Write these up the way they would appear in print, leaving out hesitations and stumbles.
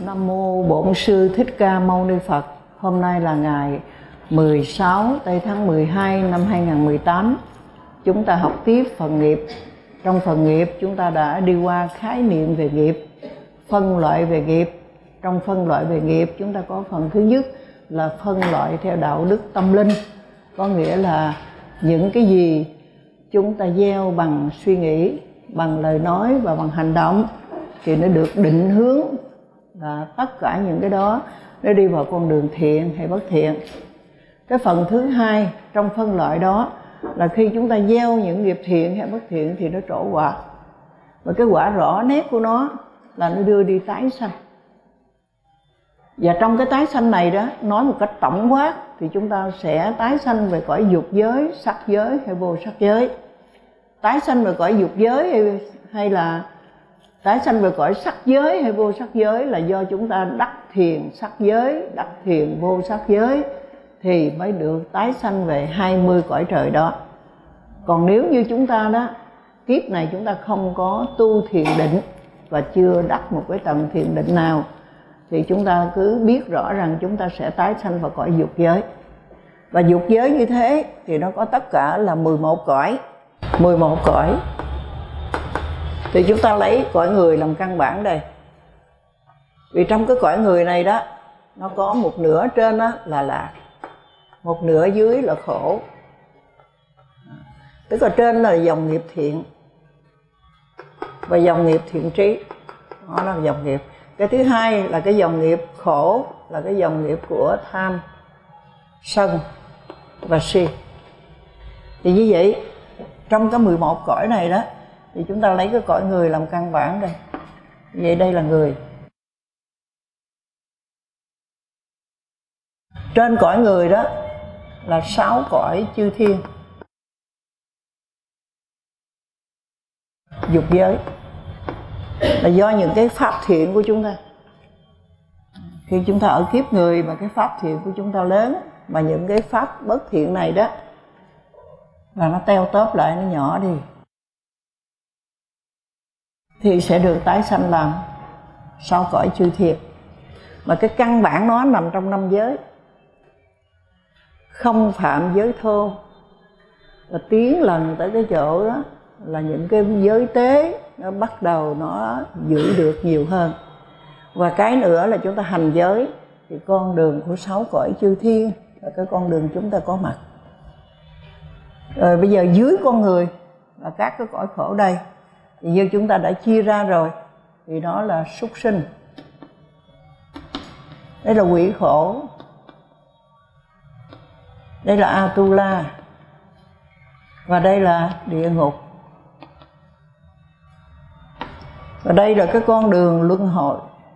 Nam mô Bổn Sư Thích Ca Mâu Ni Phật. Hôm nay là ngày 16 tây tháng 12 năm 2018. Chúng ta học tiếp phần nghiệp. Trong phần nghiệp chúng ta đã đi qua khái niệm về nghiệp, phân loại về nghiệp. Trong phân loại về nghiệp chúng ta có phần thứ nhất là phân loại theo đạo đức tâm linh. Có nghĩa là những cái gì chúng ta gieo bằng suy nghĩ, bằng lời nói và bằng hành động thì nó được định hướng là tất cả những cái đó nó đi vào con đường thiện hay bất thiện. Cái phần thứ hai trong phân loại đó là khi chúng ta gieo những nghiệp thiện hay bất thiện thì nó trổ quả. Và cái quả rõ nét của nó là nó đưa đi tái sanh. Và trong cái tái sanh này đó, nói một cách tổng quát thì chúng ta sẽ tái sanh về cõi dục giới, sắc giới hay vô sắc giới. Tái sanh về cõi dục giới hay là tái sanh về cõi sắc giới hay vô sắc giới là do chúng ta đắc thiền sắc giới, đắc thiền vô sắc giới thì mới được tái sanh về 20 cõi trời đó. Còn nếu như chúng ta đó, kiếp này chúng ta không có tu thiền định và chưa đắc một cái tầng thiền định nào thì chúng ta cứ biết rõ rằng chúng ta sẽ tái sanh vào cõi dục giới. Và dục giới như thế thì nó có tất cả là 11 cõi. 11 cõi. Thì chúng ta lấy cõi người làm căn bản đây. Vì trong cái cõi người này đó, nó có một nửa trên đó là lạc, một nửa dưới là khổ. Tức là trên là dòng nghiệp thiện và dòng nghiệp thiện trí. Đó là dòng nghiệp. Cái thứ hai là cái dòng nghiệp khổ, là cái dòng nghiệp của tham, sân và si. Thì như vậy, trong cái 11 cõi này đó, thì chúng ta lấy cái cõi người làm căn bản đây. Vậy đây là người. Trên cõi người đó là 6 cõi chư thiên. Dục giới là do những cái pháp thiện của chúng ta. Khi chúng ta ở kiếp người mà cái pháp thiện của chúng ta lớn, mà những cái pháp bất thiện này đó là nó teo tóp lại, nó nhỏ đi, thì sẽ được tái sanh làm 6 cõi chư thiên. Mà cái căn bản nó nằm trong 5 giới. Không phạm giới thô, và tiến lần tới cái chỗ đó là những cái giới tế nó bắt đầu nó giữ được nhiều hơn. Và cái nữa là chúng ta hành giới thì con đường của 6 cõi chư thiên là cái con đường chúng ta có mặt. Rồi bây giờ dưới con người là các cái cõi khổ đây, thì như chúng ta đã chia ra rồi thì đó là súc sinh, đây là quỷ khổ, đây là Atula, và đây là địa ngục. Và đây là cái con đường luân hồi.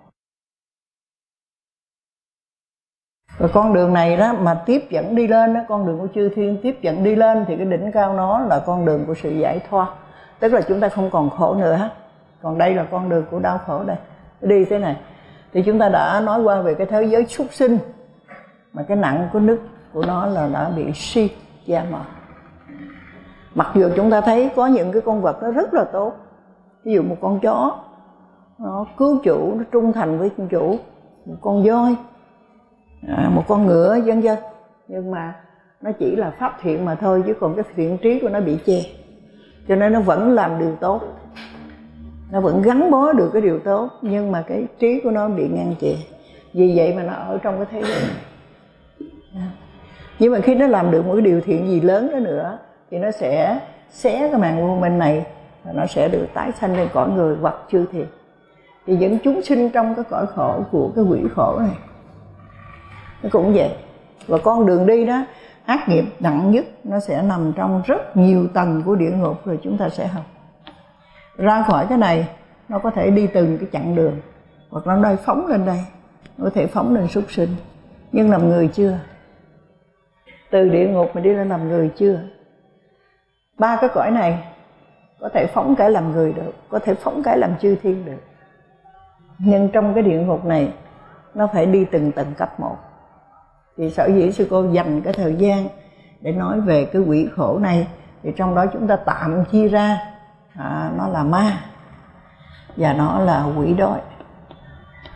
Và con đường này đó mà tiếp dẫn đi lên đó, con đường của chư thiên tiếp dẫn đi lên thì cái đỉnh cao nó là con đường của sự giải thoát. Tức là chúng ta không còn khổ nữa. Còn đây là con đường của đau khổ đây. Đi thế này. Thì chúng ta đã nói qua về cái thế giới súc sinh. Mà cái nặng của nước của nó là đã bị si da mòn. Mặc dù chúng ta thấy có những cái con vật nó rất là tốt. Ví dụ một con chó nó cứu chủ, nó trung thành với chủ. Một con voi, một con ngựa vân vân. Nhưng mà nó chỉ là pháp thiện mà thôi, chứ còn cái thiện trí của nó bị che. Cho nên nó vẫn làm điều tốt, nó vẫn gắn bó được cái điều tốt, nhưng mà cái trí của nó bị ngăn chặn. Vì vậy mà nó ở trong cái thế giới này. Nhưng mà khi nó làm được một cái điều thiện gì lớn đó nữa thì nó sẽ xé cái màn vô minh này và nó sẽ được tái sanh lên cõi người hoặc chư thiên. Thì những chúng sinh trong cái cõi khổ của cái quỷ khổ này nó cũng vậy. Và con đường đi đó, ác nghiệp nặng nhất nó sẽ nằm trong rất nhiều tầng của địa ngục, rồi chúng ta sẽ học. Ra khỏi cái này nó có thể đi từng cái chặng đường, hoặc là nó phóng lên đây, nó có thể phóng lên súc sinh. Nhưng làm người chưa. Từ địa ngục mà đi lên làm người chưa. 3 cái cõi này có thể phóng cái làm người được, có thể phóng cái làm chư thiên được. Nhưng trong cái địa ngục này nó phải đi từng tầng cấp một. Thì sở dĩ sư cô dành cái thời gian để nói về cái quỷ khổ này. Thì trong đó chúng ta tạm chia ra nó là ma và nó là quỷ đói.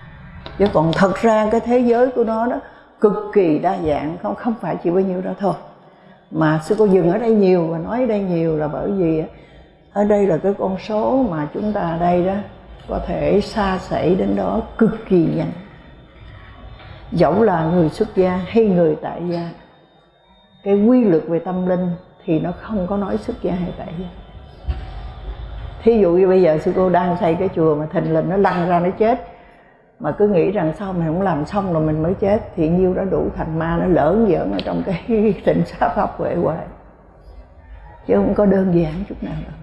Chứ còn thật ra cái thế giới của nó đó cực kỳ đa dạng, không phải chỉ bao nhiêu đó thôi. Mà sư cô dừng ở đây nhiều và nói ở đây nhiều là bởi vì ở đây là cái con số mà chúng ta ở đây đó có thể xa xỉ đến đó cực kỳ nhanh. Dẫu là người xuất gia hay người tại gia, cái quy luật về tâm linh thì nó không có nói xuất gia hay tại gia. Thí dụ như bây giờ sư cô đang xây cái chùa mà thình lình nó lăn ra nó chết, mà cứ nghĩ rằng sao mình không làm xong rồi mình mới chết, thì nhiêu đã đủ thành ma nó lởn giỡn ở trong cái tịnh xá pháp huệ hoài, chứ không có đơn giản chút nào đâu,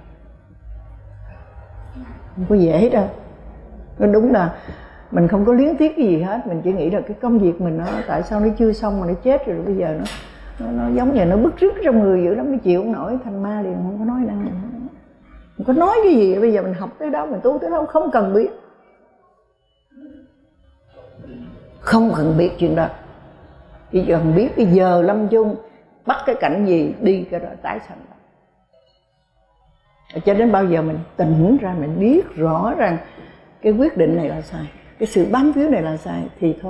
không có dễ đâu. Nó đúng là mình không có luyến tiếc cái gì hết, mình chỉ nghĩ là cái công việc mình nó tại sao nó chưa xong mà nó chết rồi, bây giờ nó giống như nó bứt rứt trong người dữ lắm, nó chịu không nổi, thành ma liền, không có nói năng, không có nói cái gì. Bây giờ mình học tới đó, mình tu tới đó, không cần biết, không cần biết chuyện đó, chỉ cần biết cái giờ lâm chung bắt cái cảnh gì đi cái đó tái sanh. Cho đến bao giờ mình tỉnh ra, mình biết rõ rằng cái quyết định này là sai, cái sự bám víu này là sai thì thôi,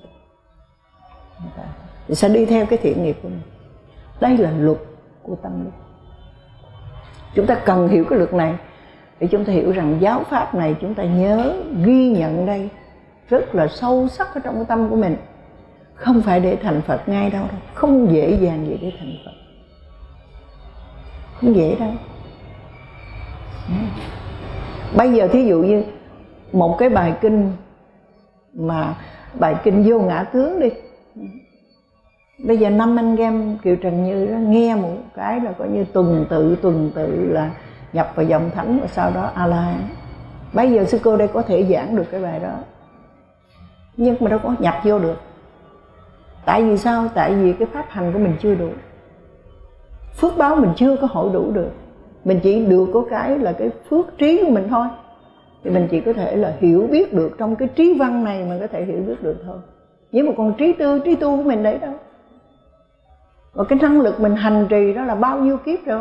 thì sẽ đi theo cái thiện nghiệp của mình. Đây là luật của tâm linh. Chúng ta cần hiểu cái luật này để chúng ta hiểu rằng giáo pháp này chúng ta nhớ ghi nhận đây rất là sâu sắc ở trong cái tâm của mình. Không phải để thành Phật ngay đâu, không dễ dàng gì để thành Phật, không dễ đâu. Bây giờ thí dụ như một cái bài kinh, mà bài kinh Vô Ngã Tướng đi, bây giờ 5 anh em Kiều Trần Như đó nghe một cái là coi như tuần tự là nhập vào dòng thánh, và sau đó A-la-hán. Bây giờ sư cô đây có thể giảng được cái bài đó, nhưng mà đâu có nhập vô được. Tại vì sao? Tại vì cái pháp hành của mình chưa đủ, phước báo mình chưa có hội đủ được. Mình chỉ được có cái là cái phước trí của mình thôi, thì mình chỉ có thể là hiểu biết được trong cái trí văn này, mình có thể hiểu biết được thôi. Nhưng mà còn trí tu của mình đấy đâu. Và cái năng lực mình hành trì đó là bao nhiêu kiếp rồi.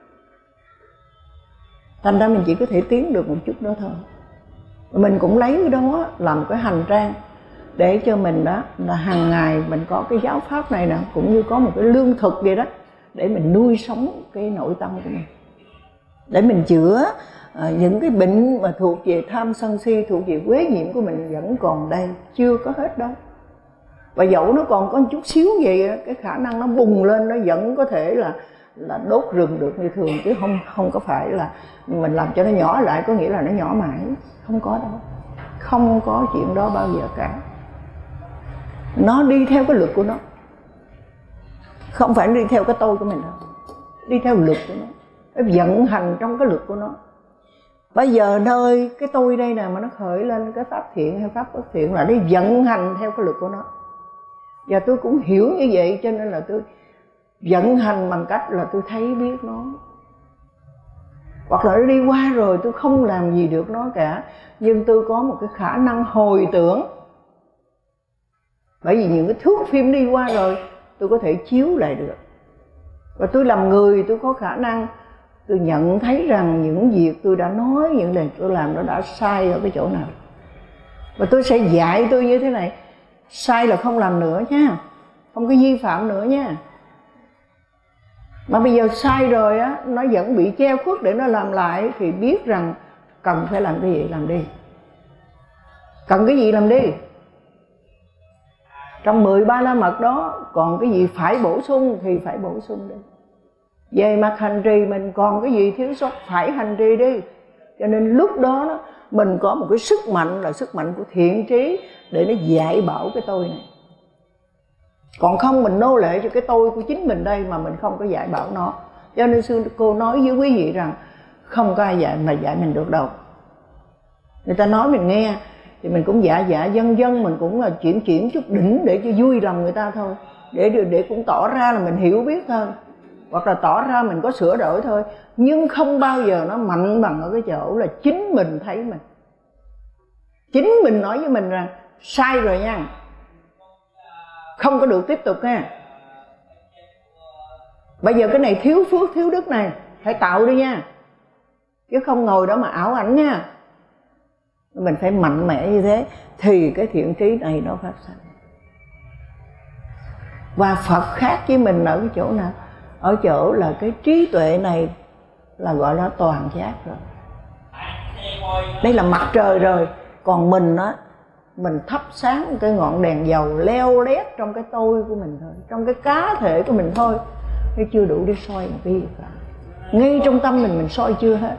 Thành ra mình chỉ có thể tiến được một chút đó thôi. Mình cũng lấy cái đó làm cái hành trang để cho mình đó là hàng ngày mình có cái giáo pháp này nè, cũng như có một cái lương thực vậy đó, để mình nuôi sống cái nội tâm của mình, để mình chữa những cái bệnh mà thuộc về tham sân si, thuộc về quế nhiễm của mình vẫn còn đây, chưa có hết đâu. Và dẫu nó còn có một chút xíu vậy, cái khả năng nó bùng lên nó vẫn có thể là đốt rừng được như thường, chứ không có phải là mình làm cho nó nhỏ lại có nghĩa là nó nhỏ mãi, không có đâu, không có chuyện đó bao giờ cả. Nó đi theo cái luật của nó, không phải đi theo cái tôi của mình đâu, đi theo luật của nó vận hành trong cái luật của nó. Bây giờ nơi cái tôi đây nè mà nó khởi lên cái pháp thiện hay pháp bất thiện là nó vận hành theo cái luật của nó. Và tôi cũng hiểu như vậy, cho nên là tôi vận hành bằng cách là tôi thấy biết nó. Hoặc là nó đi qua rồi tôi không làm gì được nó cả, nhưng tôi có một cái khả năng hồi tưởng. Bởi vì những cái thước phim đi qua rồi tôi có thể chiếu lại được. Và tôi làm người tôi có khả năng tôi nhận thấy rằng những việc tôi đã nói, những lời tôi làm nó đã sai ở cái chỗ nào. Và tôi sẽ dạy tôi như thế này: sai là không làm nữa nha, không có vi phạm nữa nha. Mà bây giờ sai rồi á, nó vẫn bị che khuất để nó làm lại, thì biết rằng cần phải làm cái gì làm đi, cần cái gì làm đi. Trong 13 la mật đó còn cái gì phải bổ sung thì phải bổ sung đi. Về mặt hành trì mình còn cái gì thiếu sót phải hành trì đi. Cho nên lúc đó mình có một cái sức mạnh là sức mạnh của thiện trí để nó dạy bảo cái tôi này. Còn không mình nô lệ cho cái tôi của chính mình đây mà mình không có dạy bảo nó. Cho nên sư cô nói với quý vị rằng không có ai dạy mình được đâu. Người ta nói mình nghe thì mình cũng dạ dân mình cũng là chuyển chút đỉnh để cho vui lòng người ta thôi, để cũng tỏ ra là mình hiểu biết thôi, hoặc là tỏ ra mình có sửa đổi thôi. Nhưng không bao giờ nó mạnh bằng ở cái chỗ là chính mình thấy mình, chính mình nói với mình rằng sai rồi nha, không có được tiếp tục nha. Bây giờ cái này thiếu phước thiếu đức này phải tạo đi nha, chứ không ngồi đó mà ảo ảnh nha. Mình phải mạnh mẽ như thế thì cái thiện trí này nó phát sinh. Và Phật khác với mình ở cái chỗ nào? Ở chỗ là cái trí tuệ này là gọi là toàn giác rồi. Đây là mặt trời rồi. Còn mình á, mình thắp sáng cái ngọn đèn dầu leo lét trong cái tôi của mình thôi, trong cái cá thể của mình thôi, nó chưa đủ để soi một cái gì cả. Ngay trong tâm mình soi chưa hết.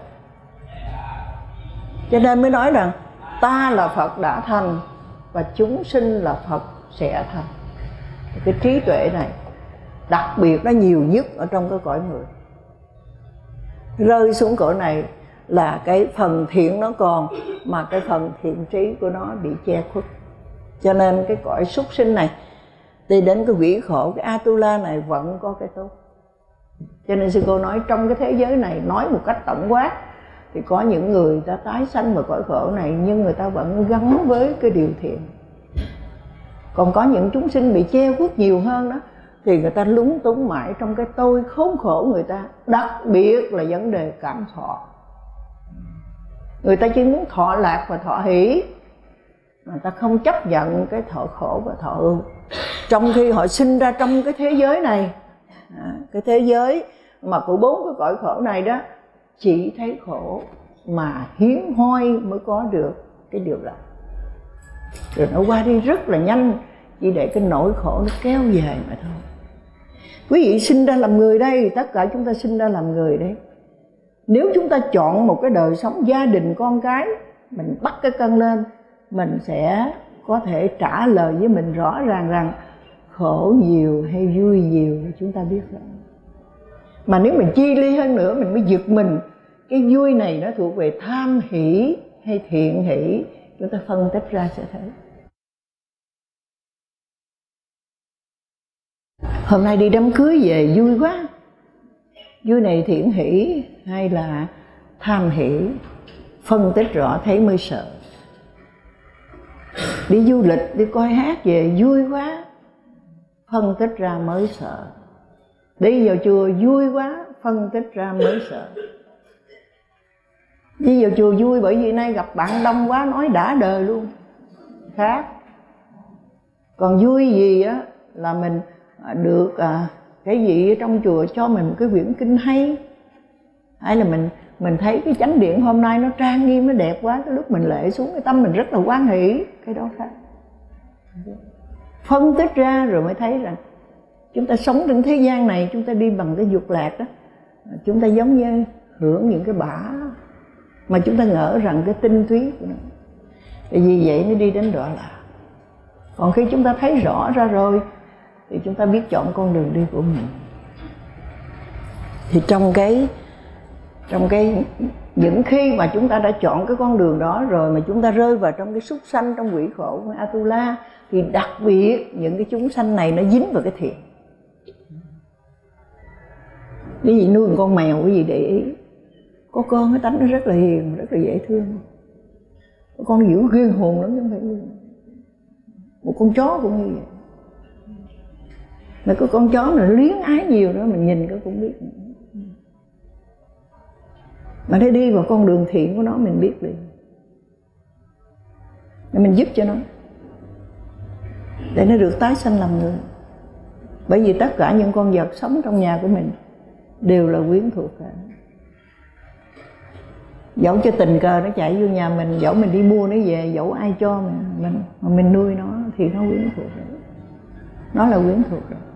Cho nên mới nói rằng ta là Phật đã thành và chúng sinh là Phật sẽ thành. Cái trí tuệ này đặc biệt nó nhiều nhất ở trong cái cõi người. Rơi xuống cõi này là cái phần thiện nó còn, mà cái phần thiện trí của nó bị che khuất. Cho nên cái cõi súc sinh này đi đến cái quỷ khổ, cái Atula này vẫn có cái tốt. Cho nên sư cô nói trong cái thế giới này, nói một cách tổng quát, thì có những người ta tái sanh vào cõi khổ này nhưng người ta vẫn gắn với cái điều thiện. Còn có những chúng sinh bị che khuất nhiều hơn đó, thì người ta lúng túng mãi trong cái tôi khốn khổ người ta. Đặc biệt là vấn đề cảm thọ. Người ta chỉ muốn thọ lạc và thọ hỷ, người ta không chấp nhận cái thọ khổ và thọ ưu. Trong khi họ sinh ra trong cái thế giới này, cái thế giới mà của 4 cái cõi khổ này đó, chỉ thấy khổ mà hiếm hoi mới có được cái điều đó. Rồi nó qua đi rất là nhanh, chỉ để cái nỗi khổ nó kéo dài mà thôi. Quý vị sinh ra làm người đây, tất cả chúng ta sinh ra làm người đấy. Nếu chúng ta chọn một cái đời sống gia đình con cái, mình bắt cái cân lên, mình sẽ có thể trả lời với mình rõ ràng rằng khổ nhiều hay vui nhiều thì chúng ta biết rồi. Mà nếu mình chi ly hơn nữa, mình mới giật mình, cái vui này nó thuộc về tham hỷ hay thiện hỷ, chúng ta phân tích ra sẽ thấy. Hôm nay đi đám cưới về vui quá. Vui này thiện hỷ hay là tham hỷ, phân tích rõ thấy mới sợ. Đi du lịch, đi coi hát về vui quá, phân tích ra mới sợ. Đi vào chùa vui quá, phân tích ra mới sợ. Đi vào chùa vui bởi vì nay gặp bạn đông quá, nói đã đời luôn, khác. Còn vui gì á là mình được cái gì ở trong chùa cho mình một cái quyển kinh hay, hay là mình thấy cái chánh điện hôm nay nó trang nghiêm, nó đẹp quá, cái lúc mình lễ xuống cái tâm mình rất là hoan hỷ, cái đó khác. Phân tích ra rồi mới thấy rằng chúng ta sống trên thế gian này, chúng ta đi bằng cái dục lạc đó, chúng ta giống như hưởng những cái bả mà chúng ta ngỡ rằng cái tinh túy của nó. Vì vậy mới đi đến đọa lạc. Còn khi chúng ta thấy rõ ra rồi thì chúng ta biết chọn con đường đi của mình. Thì trong cái những khi mà chúng ta đã chọn cái con đường đó rồi, mà chúng ta rơi vào trong cái súc sanh, trong quỷ khổ của Atula, thì đặc biệt những cái chúng sanh này nó dính vào cái thiện. Quý vị nuôi một con mèo, quý vị để ý, có con cái tánh nó rất là hiền, rất là dễ thương. Có con dữ ghê hồn lắm chứ không phải luôn. Một con chó cũng như vậy. Mà có con chó mà luyến ái nhiều đó, mình nhìn cái cũng biết. Mà nó đi vào con đường thiện của nó mình biết liền. Mình giúp cho nó để nó được tái sanh làm người. Bởi vì tất cả những con vật sống trong nhà của mình đều là quyến thuộc cả. Dẫu cho tình cờ nó chạy vô nhà mình, dẫu mình đi mua nó về, dẫu ai cho mình nuôi nó thì nó quyến thuộc rồi. Nó là quyến thuộc rồi.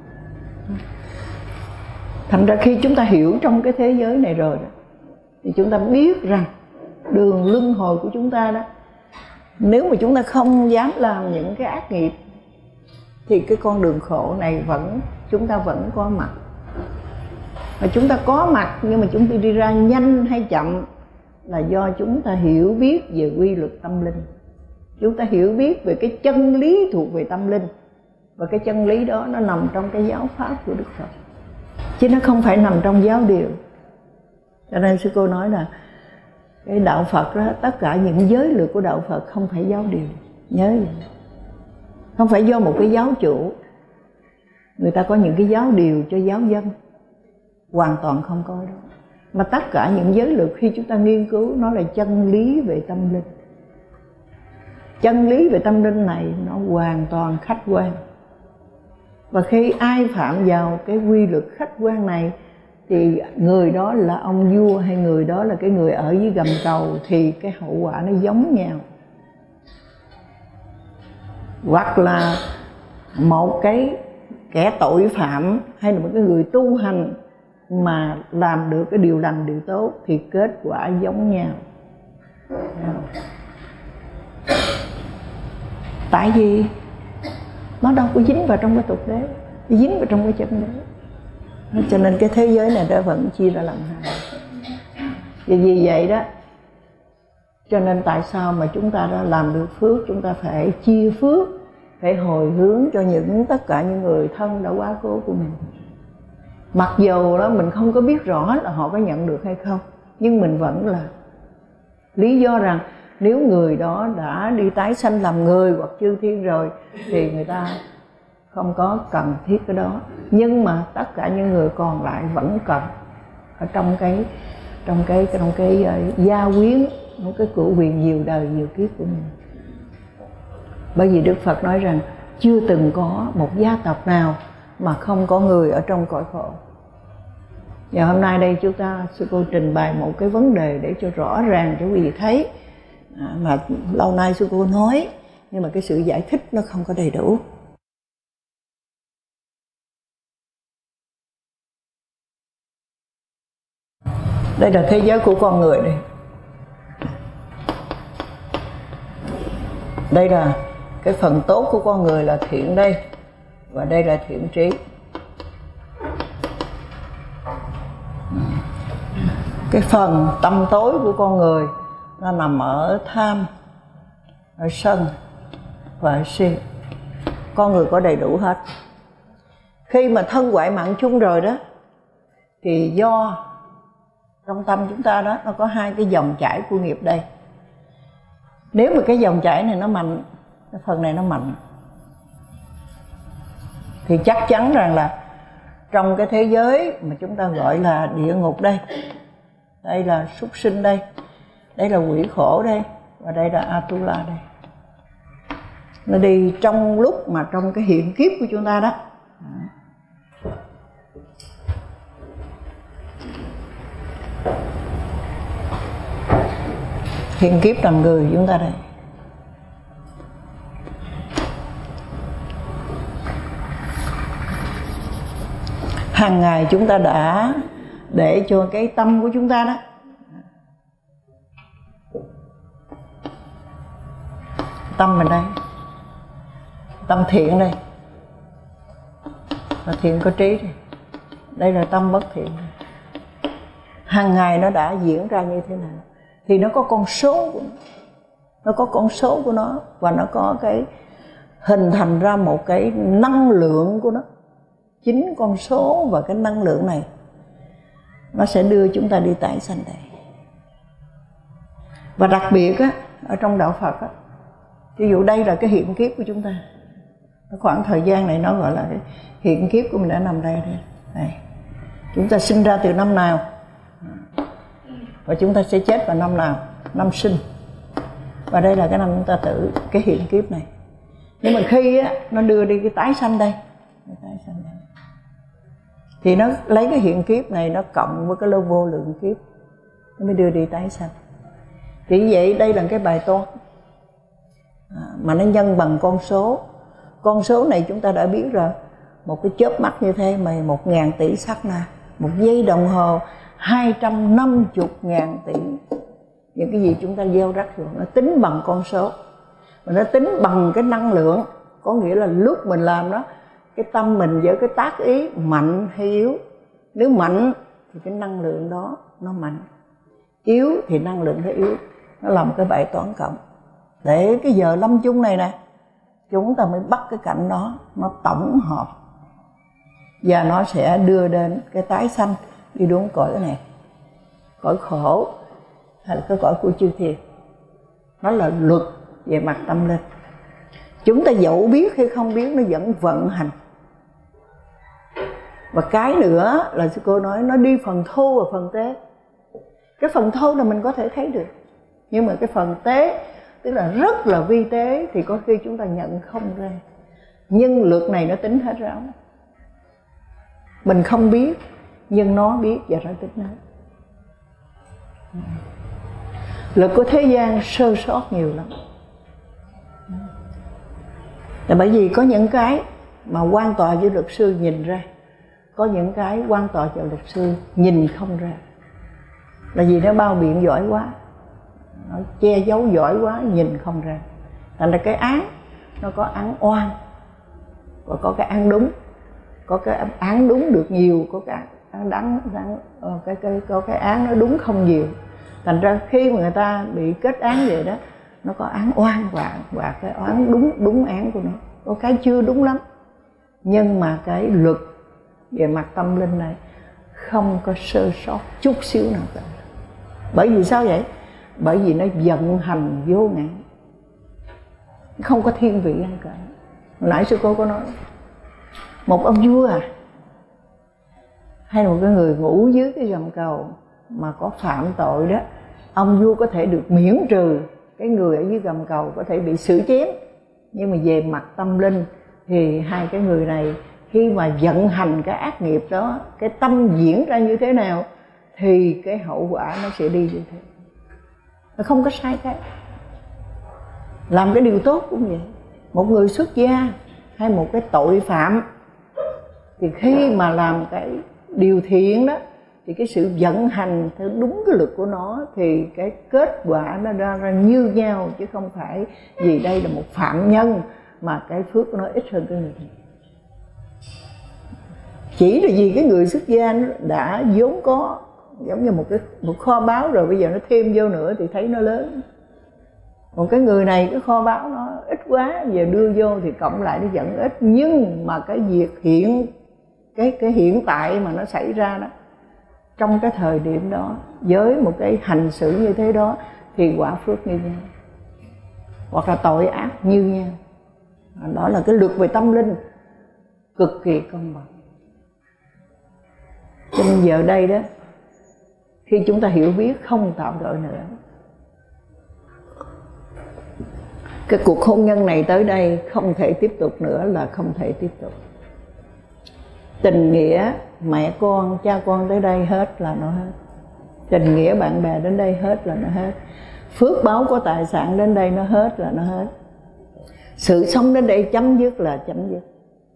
Thành ra khi chúng ta hiểu trong cái thế giới này rồi đó, thì chúng ta biết rằng đường luân hồi của chúng ta đó, nếu mà chúng ta không dám làm những cái ác nghiệp thì cái con đường khổ này chúng ta vẫn có mặt. Mà chúng ta có mặt nhưng mà chúng ta đi ra nhanh hay chậm là do chúng ta hiểu biết về quy luật tâm linh. Chúng ta hiểu biết về cái chân lý thuộc về tâm linh. Và cái chân lý đó nó nằm trong cái giáo pháp của Đức Phật, chứ nó không phải nằm trong giáo điều. Cho nên sư cô nói là cái đạo Phật đó, tất cả những giới luật của đạo Phật không phải giáo điều. Nhớ vậy. Không phải do một cái giáo chủ, người ta có những cái giáo điều cho giáo dân, hoàn toàn không có đó. Mà tất cả những giới luật khi chúng ta nghiên cứu, nó là chân lý về tâm linh. chân lý về tâm linh này nó hoàn toàn khách quan. Và khi ai phạm vào cái quy luật khách quan này thì người đó là ông vua hay người đó là cái người ở dưới gầm cầu thì cái hậu quả nó giống nhau. Hoặc là một cái kẻ tội phạm hay là một cái người tu hành mà làm được cái điều lành điều tốt thì kết quả giống nhau. Tại vì nó đâu có dính vào trong cái tục đế, dính vào trong cái chân đế. Cho nên cái thế giới này đã vẫn chia ra làm hai. Vì vậy đó, cho nên tại sao mà chúng ta đã làm được phước, chúng ta phải chia phước, phải hồi hướng cho tất cả những người thân đã quá cố của mình. Mặc dù đó mình không có biết rõ là họ có nhận được hay không, nhưng mình vẫn là lý do rằng nếu người đó đã đi tái sanh làm người hoặc chư thiên rồi thì người ta không có cần thiết cái đó. Nhưng mà tất cả những người còn lại vẫn cần ở trong cái gia quyến, một cái cửu quyền nhiều đời nhiều kiếp của mình. Bởi vì Đức Phật nói rằng chưa từng có một gia tộc nào mà không có người ở trong cõi khổ. Và hôm nay đây sư cô trình bày một cái vấn đề để cho rõ ràng cho quý vị thấy mà lâu nay sư cô nói, nhưng mà cái sự giải thích nó không có đầy đủ. Đây là thế giới của con người đây. Đây là cái phần tốt của con người là thiện đây, và đây là thiện trí. Cái phần tâm tối của con người nó nằm ở tham, ở sân và ở si. Con người có đầy đủ hết. Khi mà thân hoại mạng chung rồi đó thì do trong tâm chúng ta đó nó có hai cái dòng chảy của nghiệp đây. Nếu mà cái dòng chảy này nó mạnh, cái phần này nó mạnh, thì chắc chắn rằng là trong cái thế giới mà chúng ta gọi là địa ngục đây, đây là súc sinh đây, đây là quỷ khổ đây, và đây là Atula đây. Nó đi trong lúc mà trong cái hiện kiếp của chúng ta đó. Hiện kiếp làm người chúng ta đây. Hàng ngày chúng ta đã để cho cái tâm của chúng ta đó, tâm mình đây, tâm thiện đây, và thiện có trí đây. Đây là tâm bất thiện. Hàng ngày nó đã diễn ra như thế nào thì nó có con số của nó có con số của nó, và nó có cái hình thành ra một cái năng lượng của nó. Chính con số và cái năng lượng này nó sẽ đưa chúng ta đi tái sanh đây. Và đặc biệt á, ở trong đạo Phật á, ví dụ đây là cái hiện kiếp của chúng ta. Khoảng thời gian này nó gọi là cái hiện kiếp của mình đã nằm đây. Đây. Chúng ta sinh ra từ năm nào và chúng ta sẽ chết vào năm nào, năm sinh. Và đây là cái năm chúng ta tử, cái hiện kiếp này. Nhưng mà khi á, nó đưa đi cái tái sanh đây, thì nó lấy cái hiện kiếp này nó cộng với cái lô vô lượng kiếp, nó mới đưa đi tái sanh. Thì vậy đây là cái bài toán mà nó nhân bằng con số. Con số này chúng ta đã biết rồi. Một cái chớp mắt như thế mà 1.000 tỷ sát na, một giây đồng hồ 250.000 tỷ. Những cái gì chúng ta gieo rắc rồi nó tính bằng con số, mà nó tính bằng cái năng lượng. Có nghĩa là lúc mình làm đó, cái tâm mình với cái tác ý mạnh hay yếu. Nếu mạnh thì cái năng lượng đó nó mạnh, yếu thì năng lượng nó yếu. Nó là một cái bài toán cộng. Để cái giờ lâm chung này nè, chúng ta mới bắt cái cảnh đó, nó tổng hợp, và nó sẽ đưa đến cái tái sanh, đi đúng cõi này, cõi khổ hay là cái cõi của chư thiên. Nó là luật về mặt tâm linh. Chúng ta dẫu biết hay không biết nó vẫn vận hành. Và cái nữa là sư cô nói nó đi phần thô và phần tế. Cái phần thô là mình có thể thấy được, nhưng mà cái phần tế tức là rất là vi tế, thì có khi chúng ta nhận không ra. Nhưng luật này nó tính hết rồi. Mình không biết, nhưng nó biết và nó tính hết. Luật của thế gian sơ sót nhiều lắm. Là bởi vì có những cái mà quan tòa với luật sư nhìn ra, có những cái quan tòa cho luật sư nhìn không ra. Là vì nó bao biện giỏi quá, nó che giấu giỏi quá, nhìn không ra. Thành ra cái án nó có án oan và có cái án đúng. Có cái án đúng được nhiều, có cái án đáng có cái án nó đúng không nhiều. Thành ra khi mà người ta bị kết án vậy đó, nó có án oan và cái án đúng án của nó. Có cái chưa đúng lắm, nhưng mà cái luật về mặt tâm linh này không có sơ sót chút xíu nào cả. Bởi vì sao vậy? Bởi vì nó vận hành vô ngã, không có thiên vị ai cả. Hồi nãy sư cô có nói một ông vua hay một cái người ngủ dưới cái gầm cầu mà có phạm tội đó, ông vua có thể được miễn trừ, cái người ở dưới gầm cầu có thể bị xử chém. Nhưng mà về mặt tâm linh thì hai cái người này khi mà vận hành cái ác nghiệp đó, cái tâm diễn ra như thế nào thì cái hậu quả nó sẽ đi như thế. Nó không có sai khác. Làm cái điều tốt cũng vậy. Một người xuất gia hay một cái tội phạm thì khi mà làm cái điều thiện đó, thì cái sự vận hành theo đúng cái luật của nó thì cái kết quả nó ra như nhau, chứ không phải vì đây là một phạm nhân mà cái phước của nó ít hơn cái người này. Chỉ là vì cái người xuất gia nó đã vốn có giống như một kho báu rồi, bây giờ nó thêm vô nữa thì thấy nó lớn. Còn cái người này cái kho báu nó ít quá, giờ đưa vô thì cộng lại nó vẫn ít. Nhưng mà cái việc cái hiện tại mà nó xảy ra đó, trong cái thời điểm đó, với một cái hành xử như thế đó, thì quả phước như nhau, hoặc là tội ác như nhau. Đó là cái luật về tâm linh cực kỳ công bằng. Cho nên giờ đây đó, khi chúng ta hiểu biết không tạo tội nữa, cái cuộc hôn nhân này tới đây không thể tiếp tục nữa là không thể tiếp tục. Tình nghĩa mẹ con, cha con tới đây hết là nó hết. Tình nghĩa bạn bè đến đây hết là nó hết. Phước báo của tài sản đến đây nó hết là nó hết. Sự sống đến đây chấm dứt là chấm dứt.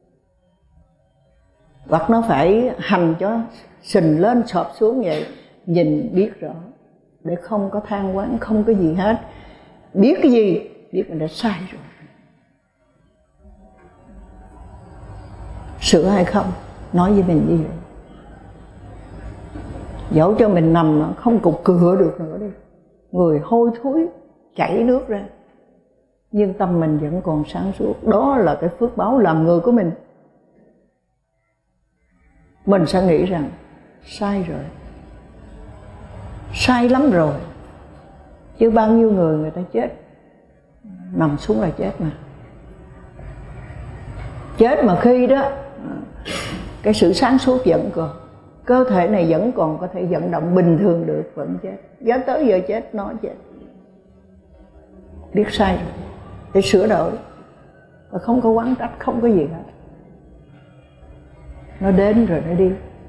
Hoặc nó phải hành cho sình lên sọp xuống vậy, nhìn biết rõ, để không có than oán, không có gì hết. Biết cái gì? Biết mình đã sai rồi. Sửa hay không? Nói với mình như vậy. Dẫu cho mình nằm không cục cửa được nữa đi, người hôi thối chảy nước ra, nhưng tâm mình vẫn còn sáng suốt. Đó là cái phước báo làm người của mình. Mình sẽ nghĩ rằng sai rồi, sai lắm rồi. Chứ bao nhiêu người ta chết nằm xuống là chết mà. Chết mà khi đó cái sự sáng suốt vẫn còn, cơ thể này vẫn còn có thể vận động bình thường được, vẫn chết. Giá tới giờ chết nó chết. Biết sai rồi để sửa đổi, và không có oán trách, không có gì hết. Nó đến rồi nó đi.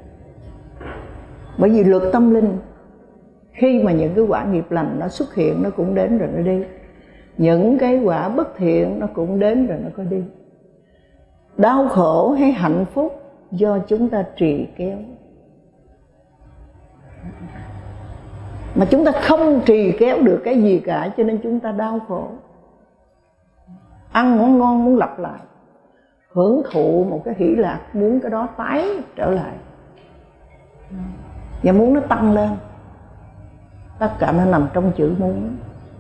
Bởi vì luật tâm linh, khi mà những cái quả nghiệp lành nó xuất hiện, nó cũng đến rồi nó đi. Những cái quả bất thiện nó cũng đến rồi nó có đi. Đau khổ hay hạnh phúc do chúng ta trì kéo. Mà chúng ta không trì kéo được cái gì cả, cho nên chúng ta đau khổ. Ăn món ngon muốn lặp lại, hưởng thụ một cái hỷ lạc muốn cái đó tái trở lại, và muốn nó tăng lên. Tất cả nó nằm trong chữ muốn.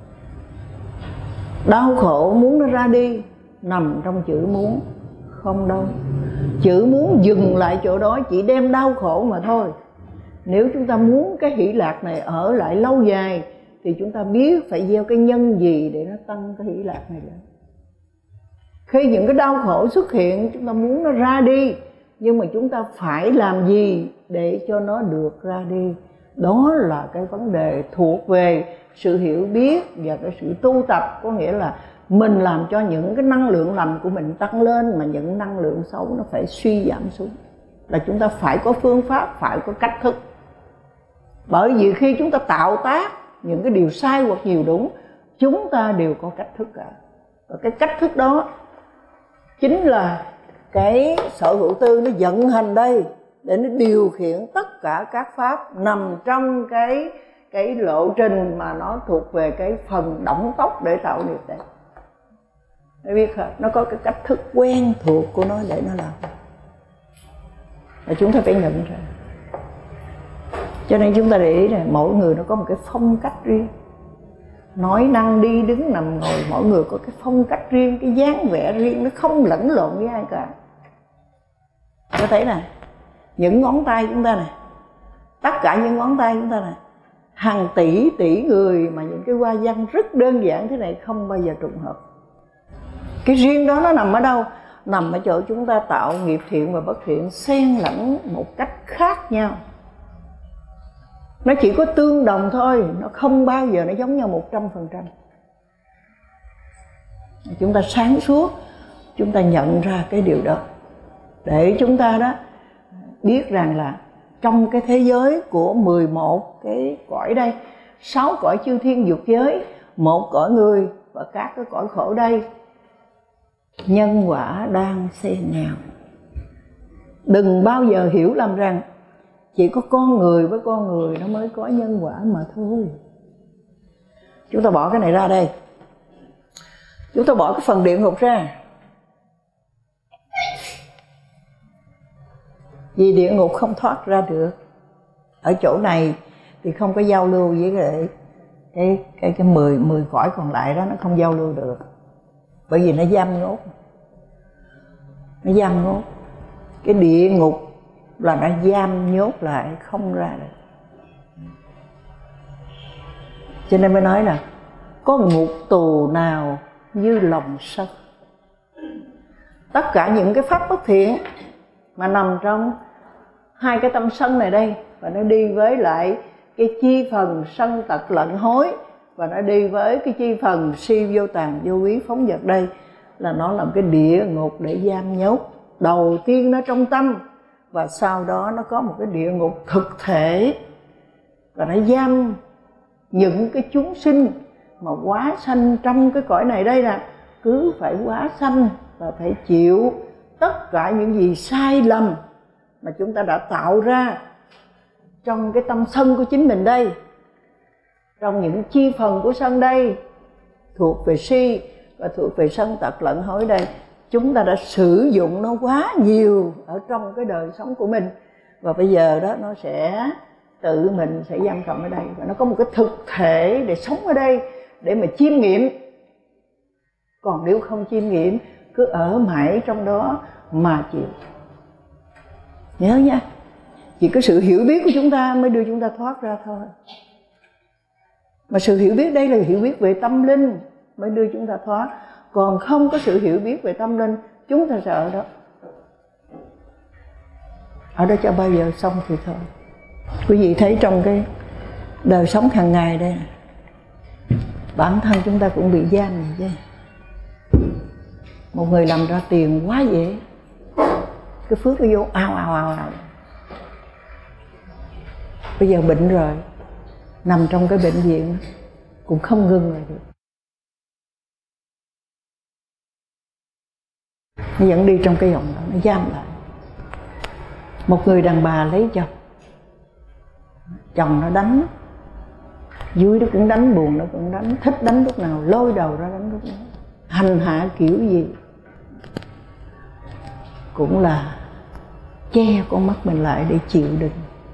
Đau khổ muốn nó ra đi nằm trong chữ muốn. Không đâu, chữ muốn dừng lại chỗ đó chỉ đem đau khổ mà thôi. Nếu chúng ta muốn cái hỷ lạc này ở lại lâu dài thì chúng ta biết phải gieo cái nhân gì để nó tăng cái hỷ lạc này lên. Khi những cái đau khổ xuất hiện, chúng ta muốn nó ra đi, nhưng mà chúng ta phải làm gì để cho nó được ra đi? Đó là cái vấn đề thuộc về sự hiểu biết và cái sự tu tập. Có nghĩa là mình làm cho những cái năng lượng lành của mình tăng lên, mà những năng lượng xấu nó phải suy giảm xuống. Là chúng ta phải có phương pháp, phải có cách thức. Bởi vì khi chúng ta tạo tác những cái điều sai hoặc nhiều đúng, chúng ta đều có cách thức cả. Và cái cách thức đó chính là cái sở hữu tư nó vận hành đây để nó điều khiển tất cả các pháp nằm trong cái lộ trình mà nó thuộc về cái phần động tốc để tạo nghiệp đấy. Để biết không? Nó có cái cách thức quen thuộc của nó để nó làm. Và chúng ta phải nhận ra. Cho nên chúng ta để ý này, mỗi người nó có một cái phong cách riêng. Nói năng đi đứng nằm ngồi, mỗi người có cái phong cách riêng, cái dáng vẻ riêng, nó không lẫn lộn với ai cả. Có thấy nè, những ngón tay chúng ta nè, tất cả những ngón tay chúng ta nè, hàng tỷ tỷ người mà những cái hoa văn rất đơn giản thế này không bao giờ trùng hợp. Cái riêng đó nó nằm ở đâu? Nằm ở chỗ chúng ta tạo nghiệp thiện và bất thiện xen lẫn một cách khác nhau. Nó chỉ có tương đồng thôi, nó không bao giờ nó giống nhau 100%. Chúng ta sáng suốt, chúng ta nhận ra cái điều đó. Để chúng ta đó biết rằng là trong cái thế giới của 11 cái cõi đây, 6 cõi chư thiên dục giới, 1 cõi người và các cái cõi khổ đây, nhân quả đang xen nhau. Đừng bao giờ hiểu lầm rằng chỉ có con người với con người nó mới có nhân quả mà thôi. Chúng ta bỏ cái này ra đây. Chúng ta bỏ cái phần địa ngục ra. Vì địa ngục không thoát ra được. Ở chỗ này thì không có giao lưu với cái 10 cõi còn lại đó, nó không giao lưu được. Bởi vì nó giam nhốt. Nó giam nhốt. Cái địa ngục là nó giam nhốt lại không ra được. Cho nên mới nói là có ngục tù nào như lòng sân. Tất cả những cái pháp bất thiện mà nằm trong hai cái tâm sân này đây, và nó đi với lại cái chi phần sân tật lận hối, và nó đi với cái chi phần si vô tàn vô quý phóng dật đây, là nó là một cái địa ngục để giam nhốt. Đầu tiên nó trong tâm, và sau đó nó có một cái địa ngục thực thể, và nó giam những cái chúng sinh mà quá sanh trong cái cõi này đây là cứ phải quá sanh và phải chịu tất cả những gì sai lầm mà chúng ta đã tạo ra trong cái tâm sân của chính mình đây, trong những chi phần của sân đây, thuộc về si và thuộc về sân tật lận hối đây. Chúng ta đã sử dụng nó quá nhiều ở trong cái đời sống của mình, và bây giờ đó nó sẽ tự mình sẽ giam cầm ở đây, và nó có một cái thực thể để sống ở đây để mà chiêm nghiệm. Còn nếu không chiêm nghiệm, cứ ở mãi trong đó mà chịu. Nhớ nha, chỉ có sự hiểu biết của chúng ta mới đưa chúng ta thoát ra thôi. Mà sự hiểu biết đây là hiểu biết về tâm linh mới đưa chúng ta thoát. Còn không có sự hiểu biết về tâm linh, chúng ta sẽ ở đó. Ở đó cho bao giờ xong thì thôi. Quý vị thấy trong cái đời sống hàng ngày đây, bản thân chúng ta cũng bị giam này chứ. Một người làm ra tiền quá dễ, cái phước nó vô ào. Bây giờ bệnh rồi, nằm trong cái bệnh viện cũng không ngưng lại được. Nó vẫn đi trong cái vòng đó, nó giam lại. Một người đàn bà lấy chồng, chồng nó đánh, vui nó cũng đánh, buồn nó cũng đánh, thích đánh lúc nào, lôi đầu ra đánh lúc đó, hành hạ kiểu gì cũng là che con mắt mình lại để chịu đựng.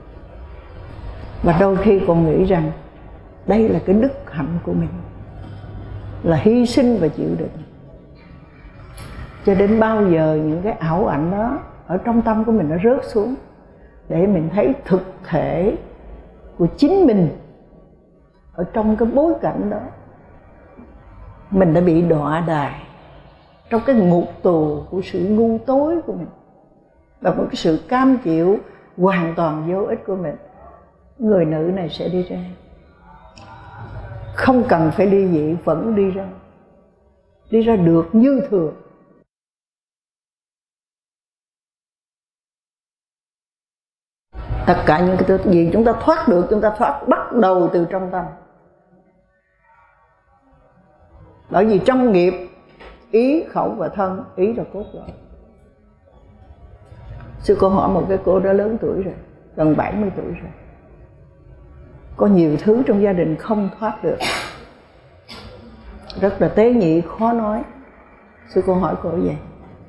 Và đôi khi còn nghĩ rằng đây là cái đức hạnh của mình, là hy sinh và chịu đựng. Cho đến bao giờ những cái ảo ảnh đó ở trong tâm của mình nó rớt xuống, để mình thấy thực thể của chính mình ở trong cái bối cảnh đó. Mình đã bị đọa đày trong cái ngục tù của sự ngu tối của mình, và một cái sự cam chịu hoàn toàn vô ích của mình. người nữ này sẽ đi ra. Không cần phải ly dị vẫn đi ra. Đi ra được như thường. Tất cả những cái gì chúng ta thoát được, chúng ta thoát bắt đầu từ trong tâm. Bởi vì trong nghiệp, ý, khẩu và thân, ý là cốt lõi. Sư cô hỏi một cái cô đã lớn tuổi rồi, gần 70 tuổi rồi. Có nhiều thứ trong gia đình không thoát được, rất là tế nhị, khó nói. Sư cô hỏi cô vậy: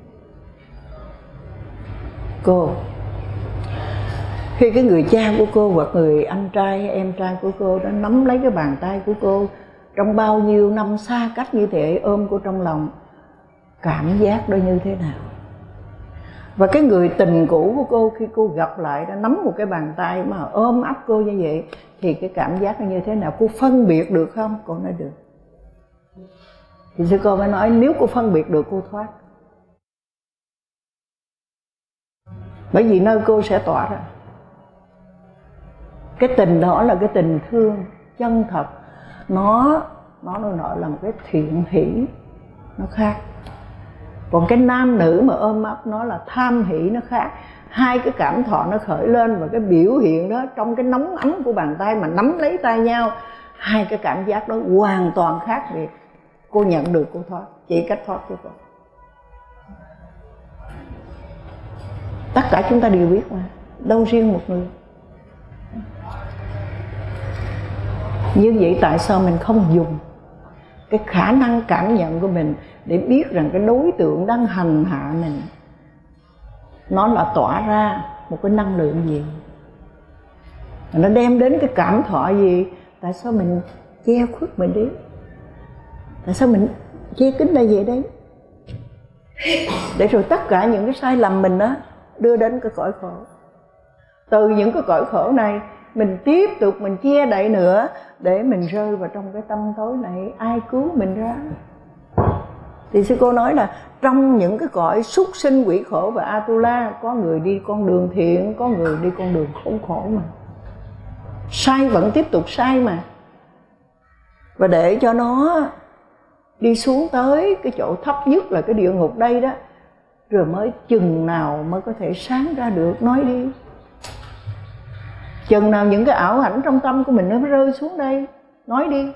cô, khi cái người cha của cô hoặc người anh trai, em trai của cô đã nắm lấy cái bàn tay của cô trong bao nhiêu năm xa cách như thế, ôm cô trong lòng, cảm giác đó như thế nào? Và cái người tình cũ của cô khi cô gặp lại đã nắm một cái bàn tay mà ôm ấp cô như vậy, thì cái cảm giác nó như thế nào? Cô phân biệt được không? Cô nói được. Thì sư cô mới nói nếu cô phân biệt được cô thoát. Bởi vì nơi cô sẽ tỏa ra. Cái tình đó là cái tình thương chân thật. Nó gọi là một cái thiện hỷ, nó khác. Còn cái nam nữ mà ôm ấp nó là tham hỷ, nó khác. Hai cái cảm thọ nó khởi lên và cái biểu hiện đó trong cái nóng ấm của bàn tay mà nắm lấy tay nhau, hai cái cảm giác đó hoàn toàn khác biệt. Cô nhận được, cô thoát, chỉ cách thoát cho cô. Tất cả chúng ta đều biết mà, đâu riêng một người. Như vậy tại sao mình không dùng cái khả năng cảm nhận của mình để biết rằng cái đối tượng đang hành hạ mình nó là tỏa ra một cái năng lượng gì, nó đem đến cái cảm thọ gì? Tại sao mình che khuất mình đi? Tại sao mình che kín đây vậy đấy? Để rồi tất cả những cái sai lầm mình đó đưa đến cái cõi khổ. Từ những cái cõi khổ này mình tiếp tục mình che đậy nữa, để mình rơi vào trong cái tâm tối này, ai cứu mình ra? Thì sư cô nói là trong những cái cõi súc sinh, quỷ khổ và Atula, có người đi con đường thiện, có người đi con đường khốn khổ mà. Sai vẫn tiếp tục sai mà. Và để cho nó đi xuống tới cái chỗ thấp nhất là cái địa ngục đây đó, rồi mới chừng nào mới có thể sáng ra được, nói đi. Chừng nào những cái ảo ảnh trong tâm của mình nó mới rơi xuống đây, nói đi.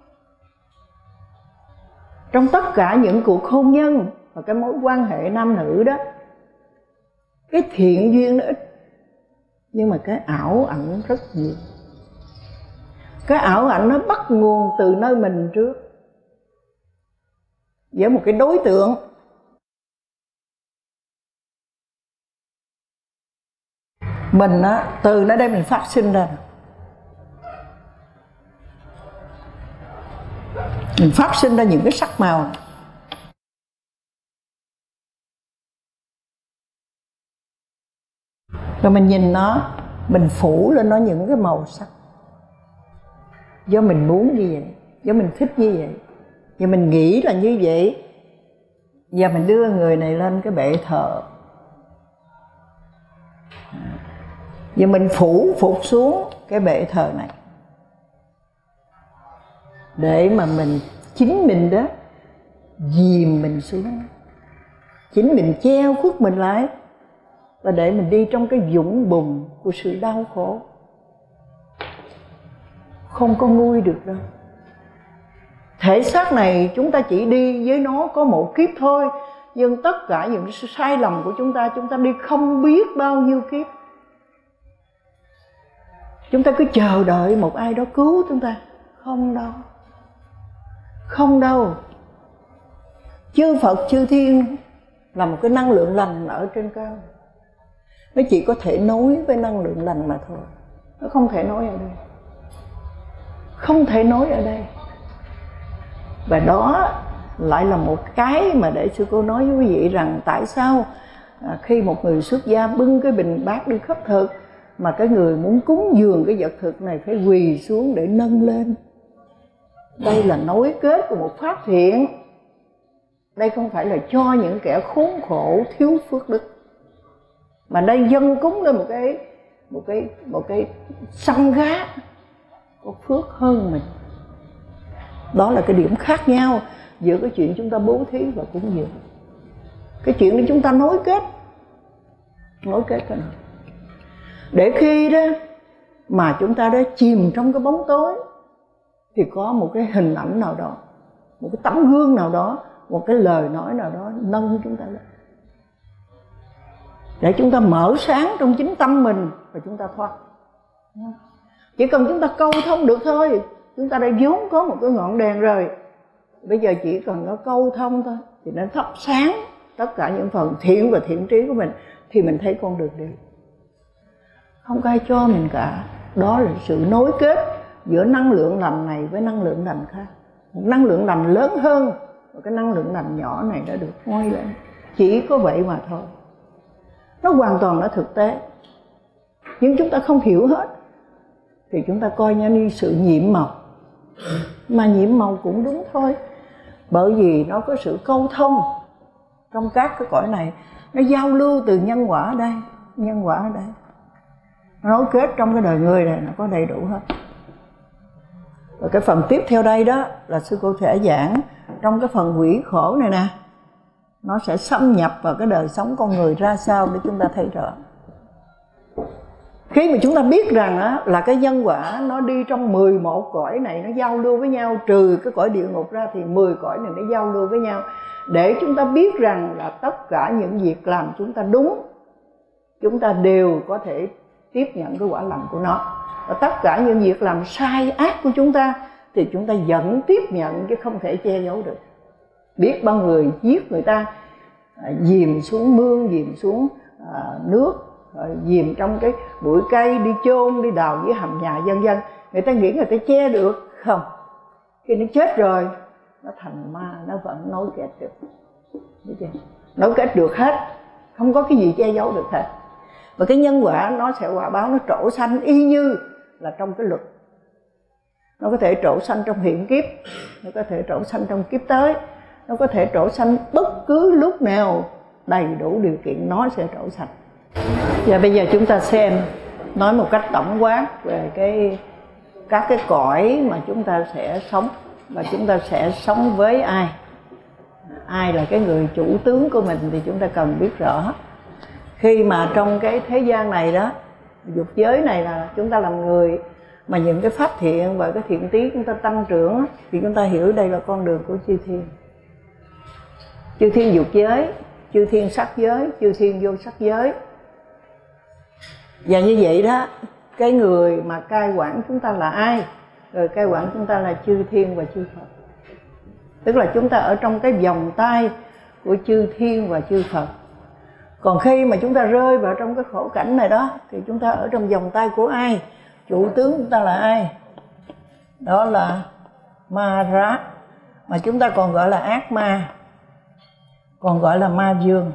Trong tất cả những cuộc hôn nhân và cái mối quan hệ nam nữ đó, cái thiện duyên nó ít, nhưng mà cái ảo ảnh rất nhiều. Cái ảo ảnh nó bắt nguồn từ nơi mình trước, với một cái đối tượng. Mình á, từ nơi đây mình phát sinh ra. Mình phát sinh ra những cái sắc màu. Rồi mình nhìn nó, mình phủ lên nó những cái màu sắc. Do mình muốn như vậy, do mình thích như vậy, do mình nghĩ là như vậy. Giờ mình đưa người này lên cái bệ thờ, giờ mình phủ phục xuống cái bệ thờ này, để mà mình chính mình đó dìm mình xuống, chính mình treo khuất mình lại, và để mình đi trong cái vũng bùn của sự đau khổ, không có nguôi được đâu. Thể xác này chúng ta chỉ đi với nó có một kiếp thôi, nhưng tất cả những sai lầm của chúng ta đi không biết bao nhiêu kiếp. Chúng ta cứ chờ đợi một ai đó cứu chúng ta. Không đâu. Không đâu. Chư Phật, chư Thiên là một cái năng lượng lành ở trên cao. Nó chỉ có thể nối với năng lượng lành mà thôi. Nó không thể nối ở đây. Không thể nối ở đây. Và đó lại là một cái mà để sư cô nói với quý vị rằng tại sao khi một người xuất gia bưng cái bình bát đi khất thực, mà cái người muốn cúng dường cái vật thực này phải quỳ xuống để nâng lên. Đây là nối kết của một pháp thiện. Đây không phải là cho những kẻ khốn khổ thiếu phước đức, mà đây dâng cúng lên một cái săn gá có phước hơn mình. Đó là cái điểm khác nhau giữa cái chuyện chúng ta bố thí và cúng dường. Cái chuyện đó chúng ta nối kết cái này, để khi đó mà chúng ta đã chìm trong cái bóng tối thì có một cái hình ảnh nào đó, một cái tấm gương nào đó, một cái lời nói nào đó nâng chúng ta lên, để chúng ta mở sáng trong chính tâm mình và chúng ta thoát. Chỉ cần chúng ta câu thông được thôi, chúng ta đã vốn có một cái ngọn đèn rồi. Bây giờ chỉ cần có câu thông thôi thì nó thắp sáng tất cả những phần thiện và thiện trí của mình, thì mình thấy con đường đi. Không có ai cho mình cả. Đó là sự nối kết giữa năng lượng lành này với năng lượng lành khác. Một năng lượng lành lớn hơn và cái năng lượng lành nhỏ này đã được ngoi lên. Chỉ có vậy mà thôi. Nó hoàn toàn là thực tế. Nhưng chúng ta không hiểu hết thì chúng ta coi như sự nhiễm màu. Mà nhiễm màu cũng đúng thôi, bởi vì nó có sự câu thông trong các cái cõi này. Nó giao lưu từ nhân quả ở đây, nhân quả ở đây, nó nối kết trong cái đời người này, nó có đầy đủ hết. Và cái phần tiếp theo đây đó là sư cô sẽ giảng trong cái phần quỷ khổ này nè, nó sẽ xâm nhập vào cái đời sống con người ra sao để chúng ta thấy rõ. Khi mà chúng ta biết rằng á, là cái nhân quả nó đi trong 11 cõi này, nó giao lưu với nhau, trừ cái cõi địa ngục ra thì 10 cõi này nó giao lưu với nhau, để chúng ta biết rằng là tất cả những việc làm chúng ta đúng, chúng ta đều có thể tiếp nhận cái quả lành của nó. Và tất cả những việc làm sai ác của chúng ta thì chúng ta vẫn tiếp nhận, chứ không thể che giấu được. Biết bao người giết người ta, dìm xuống mương, dìm xuống nước, dìm trong cái bụi cây, đi chôn, đi đào dưới hầm nhà, vân vân. Người ta nghĩ người ta che được không? Khi nó chết rồi, nó thành ma, nó vẫn nối kết được. Biết chưa? Nối kết được hết, không có cái gì che giấu được hết. Và cái nhân quả nó sẽ quả báo, nó trổ sanh y như là trong cái luật. Nó có thể trổ sanh trong hiện kiếp, nó có thể trổ sanh trong kiếp tới, nó có thể trổ sanh bất cứ lúc nào đầy đủ điều kiện nó sẽ trổ sanh. Và bây giờ chúng ta xem, nói một cách tổng quát về các cái cõi mà chúng ta sẽ sống. Và chúng ta sẽ sống với ai? Ai là cái người chủ tướng của mình thì chúng ta cần biết rõ. Khi mà trong cái thế gian này đó, dục giới này là chúng ta làm người, mà những cái pháp thiện và cái thiện trí chúng ta tăng trưởng, thì chúng ta hiểu đây là con đường của chư thiên. Chư thiên dục giới, chư thiên sắc giới, chư thiên vô sắc giới. Và như vậy đó, cái người mà cai quản chúng ta là ai? Người cai quản chúng ta là chư thiên và chư Phật. Tức là chúng ta ở trong cái vòng tay của chư thiên và chư Phật. Còn khi mà chúng ta rơi vào trong cái khổ cảnh này đó, thì chúng ta ở trong vòng tay của ai? Chủ tướng chúng ta là ai? Đó là ma rá, mà chúng ta còn gọi là ác ma, còn gọi là ma dương.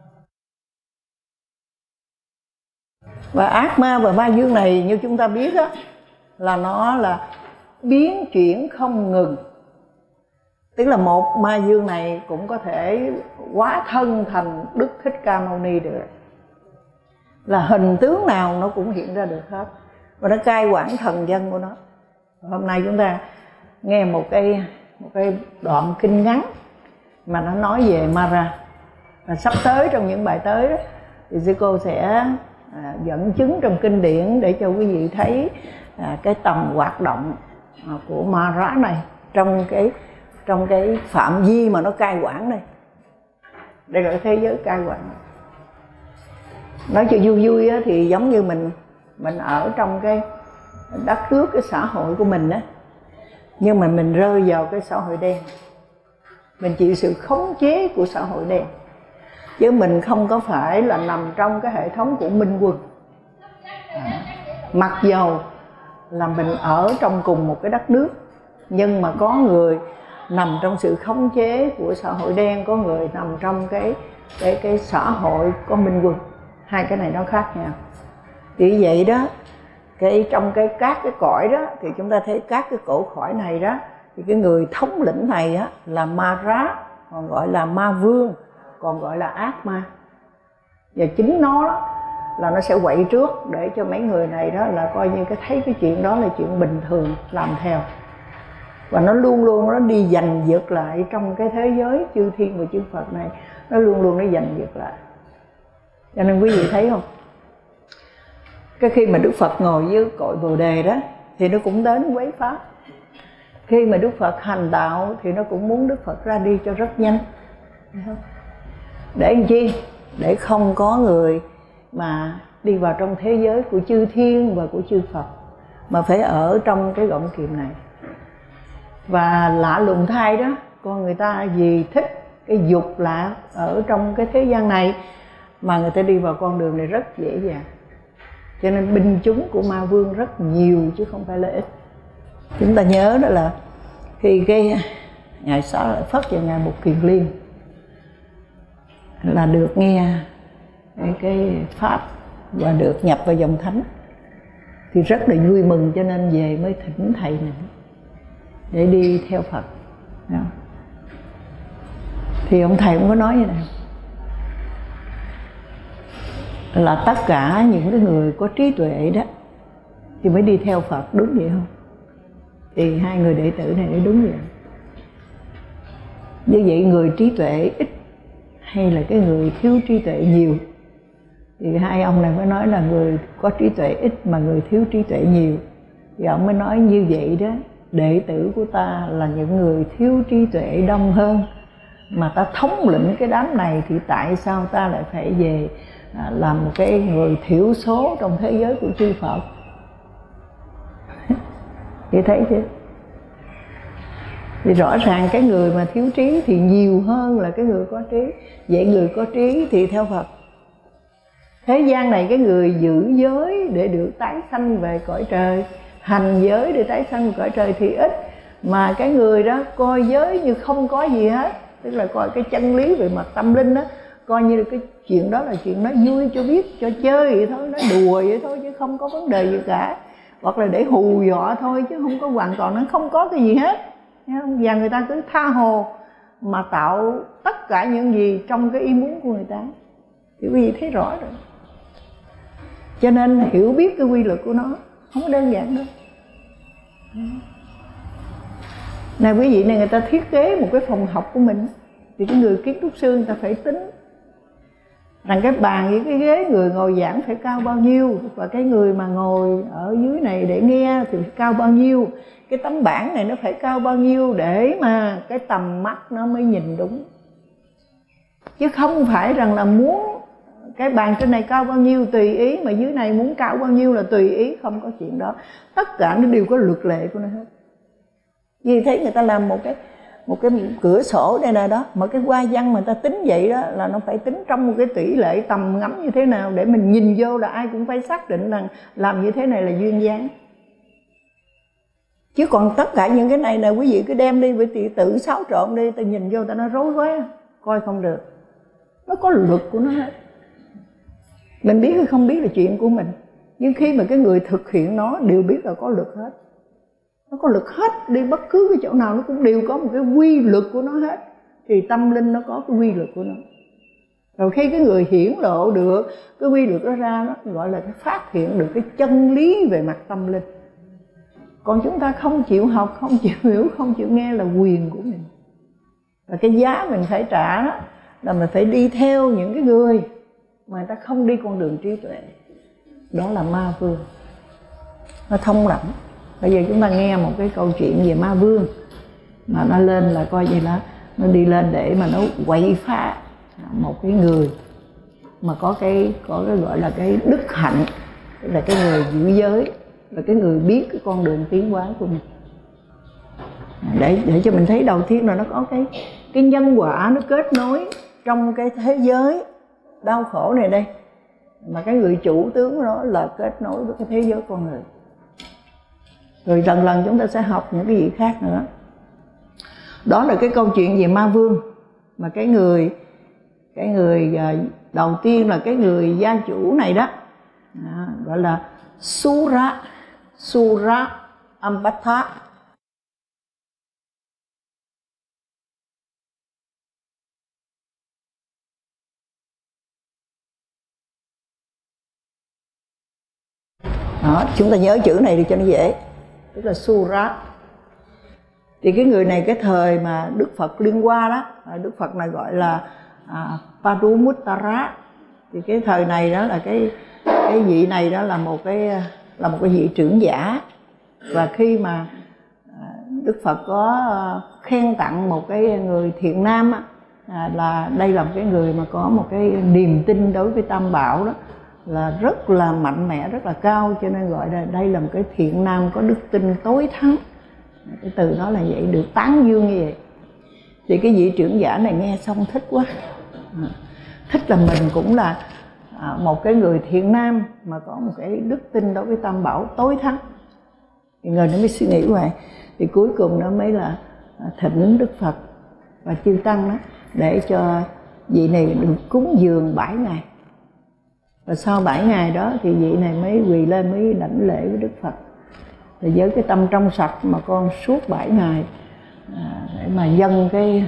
Và ác ma và ma dương này như chúng ta biết đó, là nó là biến chuyển không ngừng. Tức là một ma dương này cũng có thể hóa thân thành Đức Thích Ca Mâu Ni được. Là hình tướng nào nó cũng hiện ra được hết. Và nó cai quản thần dân của nó. Hôm nay chúng ta nghe một cái đoạn kinh ngắn mà nó nói về Mara. Và sắp tới trong những bài tới đó, thì sư cô sẽ dẫn chứng trong kinh điển để cho quý vị thấy cái tầm hoạt động của Mara này trong cái phạm vi mà nó cai quản đây. Đây là cái thế giới cai quản. Nói cho vui vui á, thì giống như mình ở trong cái đất nước, cái xã hội của mình á, nhưng mà mình rơi vào cái xã hội đen. Mình chịu sự khống chế của xã hội đen, chứ mình không có phải là nằm trong cái hệ thống của minh quân. Mặc dầu là mình ở trong cùng một cái đất nước, nhưng mà có người nằm trong sự khống chế của xã hội đen, có người nằm trong cái xã hội có minh quân. Hai cái này nó khác nhau. Vì vậy đó, trong các cái cõi đó, thì chúng ta thấy các cái cõi khỏi này đó, thì cái người thống lĩnh này á, là ma rá, còn gọi là ma vương, còn gọi là ác ma. Và chính nó đó là nó sẽ quậy trước để cho mấy người này đó là coi như thấy cái chuyện đó là chuyện bình thường làm theo. Và nó luôn luôn nó đi giành giật lại trong cái thế giới chư thiên và chư Phật này, nó luôn luôn nó giành giật lại. Cho nên quý vị thấy không, cái khi mà Đức Phật ngồi dưới cội Bồ Đề đó thì nó cũng đến quấy pháp. Khi mà Đức Phật hành đạo thì nó cũng muốn Đức Phật ra đi cho rất nhanh. Để làm chi? Để không có người mà đi vào trong thế giới của chư thiên và của chư Phật, mà phải ở trong cái gọng kiềm này. Và lạ lùng thay đó, con người ta vì thích cái dục lạ ở trong cái thế gian này mà người ta đi vào con đường này rất dễ dàng. Cho nên binh chúng của ma vương rất nhiều chứ không phải là ít. Chúng ta nhớ đó là khi cái Ngài Xá Lợi Phất và Ngài Mục Kiền Liên là được nghe cái pháp và được nhập vào dòng thánh thì rất là vui mừng, cho nên về mới thỉnh thầy này để đi theo Phật. Thì ông thầy cũng có nói như này, là tất cả những cái người có trí tuệ đó thì mới đi theo Phật, đúng vậy không? Thì hai người đệ tử này nói đúng vậy. Như vậy người trí tuệ ít hay là cái người thiếu trí tuệ nhiều? Thì hai ông này mới nói là người có trí tuệ ít mà người thiếu trí tuệ nhiều. Thì ông mới nói như vậy đó, đệ tử của ta là những người thiếu trí tuệ đông hơn, mà ta thống lĩnh cái đám này thì tại sao ta lại phải về làm một cái người thiểu số trong thế giới của chư Phật? Chị thấy chưa? Thì rõ ràng cái người mà thiếu trí thì nhiều hơn là cái người có trí. Vậy người có trí thì theo Phật. Thế gian này cái người giữ giới để được tái sanh về cõi trời, hành giới để tái sanh về cõi trời thì ít. Mà cái người đó coi giới như không có gì hết, tức là coi cái chân lý về mặt tâm linh đó, coi như cái chuyện đó là chuyện nói vui cho biết, cho chơi vậy thôi, nói đùa vậy thôi chứ không có vấn đề gì cả. Hoặc là để hù dọa thôi chứ không có hoàn toàn, nó không có cái gì hết. Và người ta cứ tha hồ mà tạo tất cả những gì trong cái ý muốn của người ta. Thì quý vị thấy rõ rồi. Cho nên hiểu biết cái quy luật của nó không có đơn giản đâu. Này quý vị này, người ta thiết kế một cái phòng học của mình thì cái người kiến trúc sư người ta phải tính rằng cái bàn với cái ghế người ngồi giảng phải cao bao nhiêu, và cái người mà ngồi ở dưới này để nghe thì phải cao bao nhiêu, cái tấm bảng này nó phải cao bao nhiêu để mà cái tầm mắt nó mới nhìn đúng. Chứ không phải rằng là muốn cái bàn trên này cao bao nhiêu tùy ý, mà dưới này muốn cao bao nhiêu là tùy ý, không có chuyện đó. Tất cả nó đều có luật lệ của nó hết. Vì thế người ta làm một cái cửa sổ đây nè đó, mà cái hoa văn mà người ta tính vậy đó là nó phải tính trong một cái tỷ lệ tầm ngắm như thế nào để mình nhìn vô là ai cũng phải xác định rằng làm như thế này là duyên dáng. Chứ còn tất cả những cái này là quý vị cứ đem đi với tự xáo trộn đi, ta nhìn vô ta nói rối quá, coi không được. Nó có luật của nó hết. Mình biết hay không biết là chuyện của mình, nhưng khi mà cái người thực hiện nó đều biết là có luật hết. Nó có luật hết, đi bất cứ cái chỗ nào nó cũng đều có một cái quy luật của nó hết. Thì tâm linh nó có cái quy luật của nó. Rồi khi cái người hiển lộ được cái quy luật đó ra, nó gọi là cái phát hiện được cái chân lý về mặt tâm linh. Còn chúng ta không chịu học, không chịu hiểu, không chịu nghe là quyền của mình. Và cái giá mình phải trả đó là mình phải đi theo những cái người mà người ta không đi con đường trí tuệ. Đó là ma vương. Nó thông lẫm. Bây giờ chúng ta nghe một cái câu chuyện về ma vương, mà nó lên là coi như là nó đi lên để mà nó quậy phá một cái người mà có cái gọi là cái đức hạnh, là cái người giữ giới, là cái người biết cái con đường tiến hóa của mình. Để cho mình thấy đầu tiên là nó có cái nhân quả nó kết nối trong cái thế giới đau khổ này đây, mà cái người chủ tướng của nó là kết nối với cái thế giới con người. Rồi lần lần chúng ta sẽ học những cái gì khác nữa. Đó là cái câu chuyện về ma vương. Mà cái người đầu tiên là cái người gia chủ này đó, gọi là Sura Ambata. Đó, chúng ta nhớ chữ này đi cho nó dễ, tức là Surat. Thì cái người này cái thời mà Đức Phật liên qua đó, Đức Phật này gọi là Padumuttara. Thì cái thời này đó là cái vị này đó là một cái vị trưởng giả. Và khi mà Đức Phật có khen tặng một cái người thiện nam là đây là một cái người mà có một cái niềm tin đối với Tam Bảo đó, là rất là mạnh mẽ, rất là cao, cho nên gọi là đây là một cái thiện nam có đức tin tối thắng. Cái từ đó là vậy, được tán dương như vậy. Thì cái vị trưởng giả này nghe xong thích quá, thích là mình cũng là một cái người thiện nam mà có một cái đức tin đối với Tam Bảo tối thắng. Thì người nó mới suy nghĩ vậy. Thì cuối cùng nó mới là thỉnh Đức Phật và chư tăng đó để cho vị này được cúng dường 7 ngày. Và sau 7 ngày đó thì vị này mới quỳ lên mới đảnh lễ với Đức Phật. Thì với cái tâm trong sạch mà con suốt 7 ngày để mà dâng cái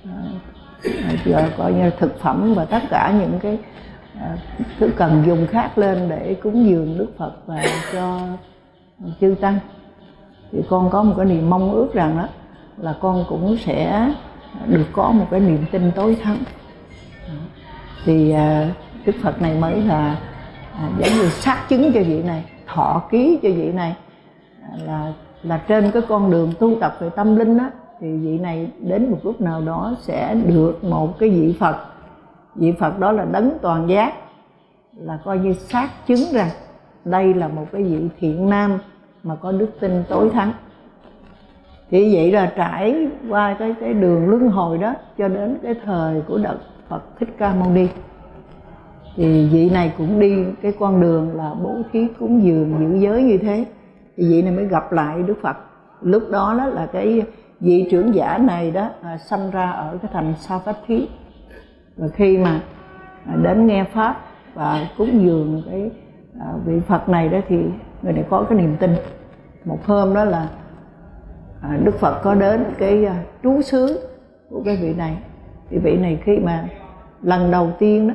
coi như thực phẩm và tất cả những cái thứ cần dùng khác lên để cúng dường Đức Phật và cho chư tăng. Thì con có một cái niềm mong ước rằng đó là con cũng sẽ được có một cái niềm tin tối thắng. Thì Đức Phật này mới là giống như xác chứng cho vị này, thọ ký cho vị này là trên cái con đường tu tập về tâm linh á, thì vị này đến một lúc nào đó sẽ được một cái vị Phật. Vị Phật đó là đấng toàn giác, là coi như xác chứng rằng đây là một cái vị thiện nam mà có đức tin tối thắng. Thì vậy là trải qua cái đường luân hồi đó cho đến cái thời của Đức Phật Thích Ca Mâu Ni. Thì vị này cũng đi cái con đường là bố thí cúng dường giữ giới như thế. Thì vị này mới gặp lại Đức Phật. Lúc đó là cái vị trưởng giả này đó sanh ra ở cái thành Savatthi. Và khi mà đến nghe pháp và cúng dường cái vị Phật này đó thì người này có cái niềm tin. Một hôm đó là Đức Phật có đến cái trú xứ của cái vị này. Thì vị này khi mà lần đầu tiên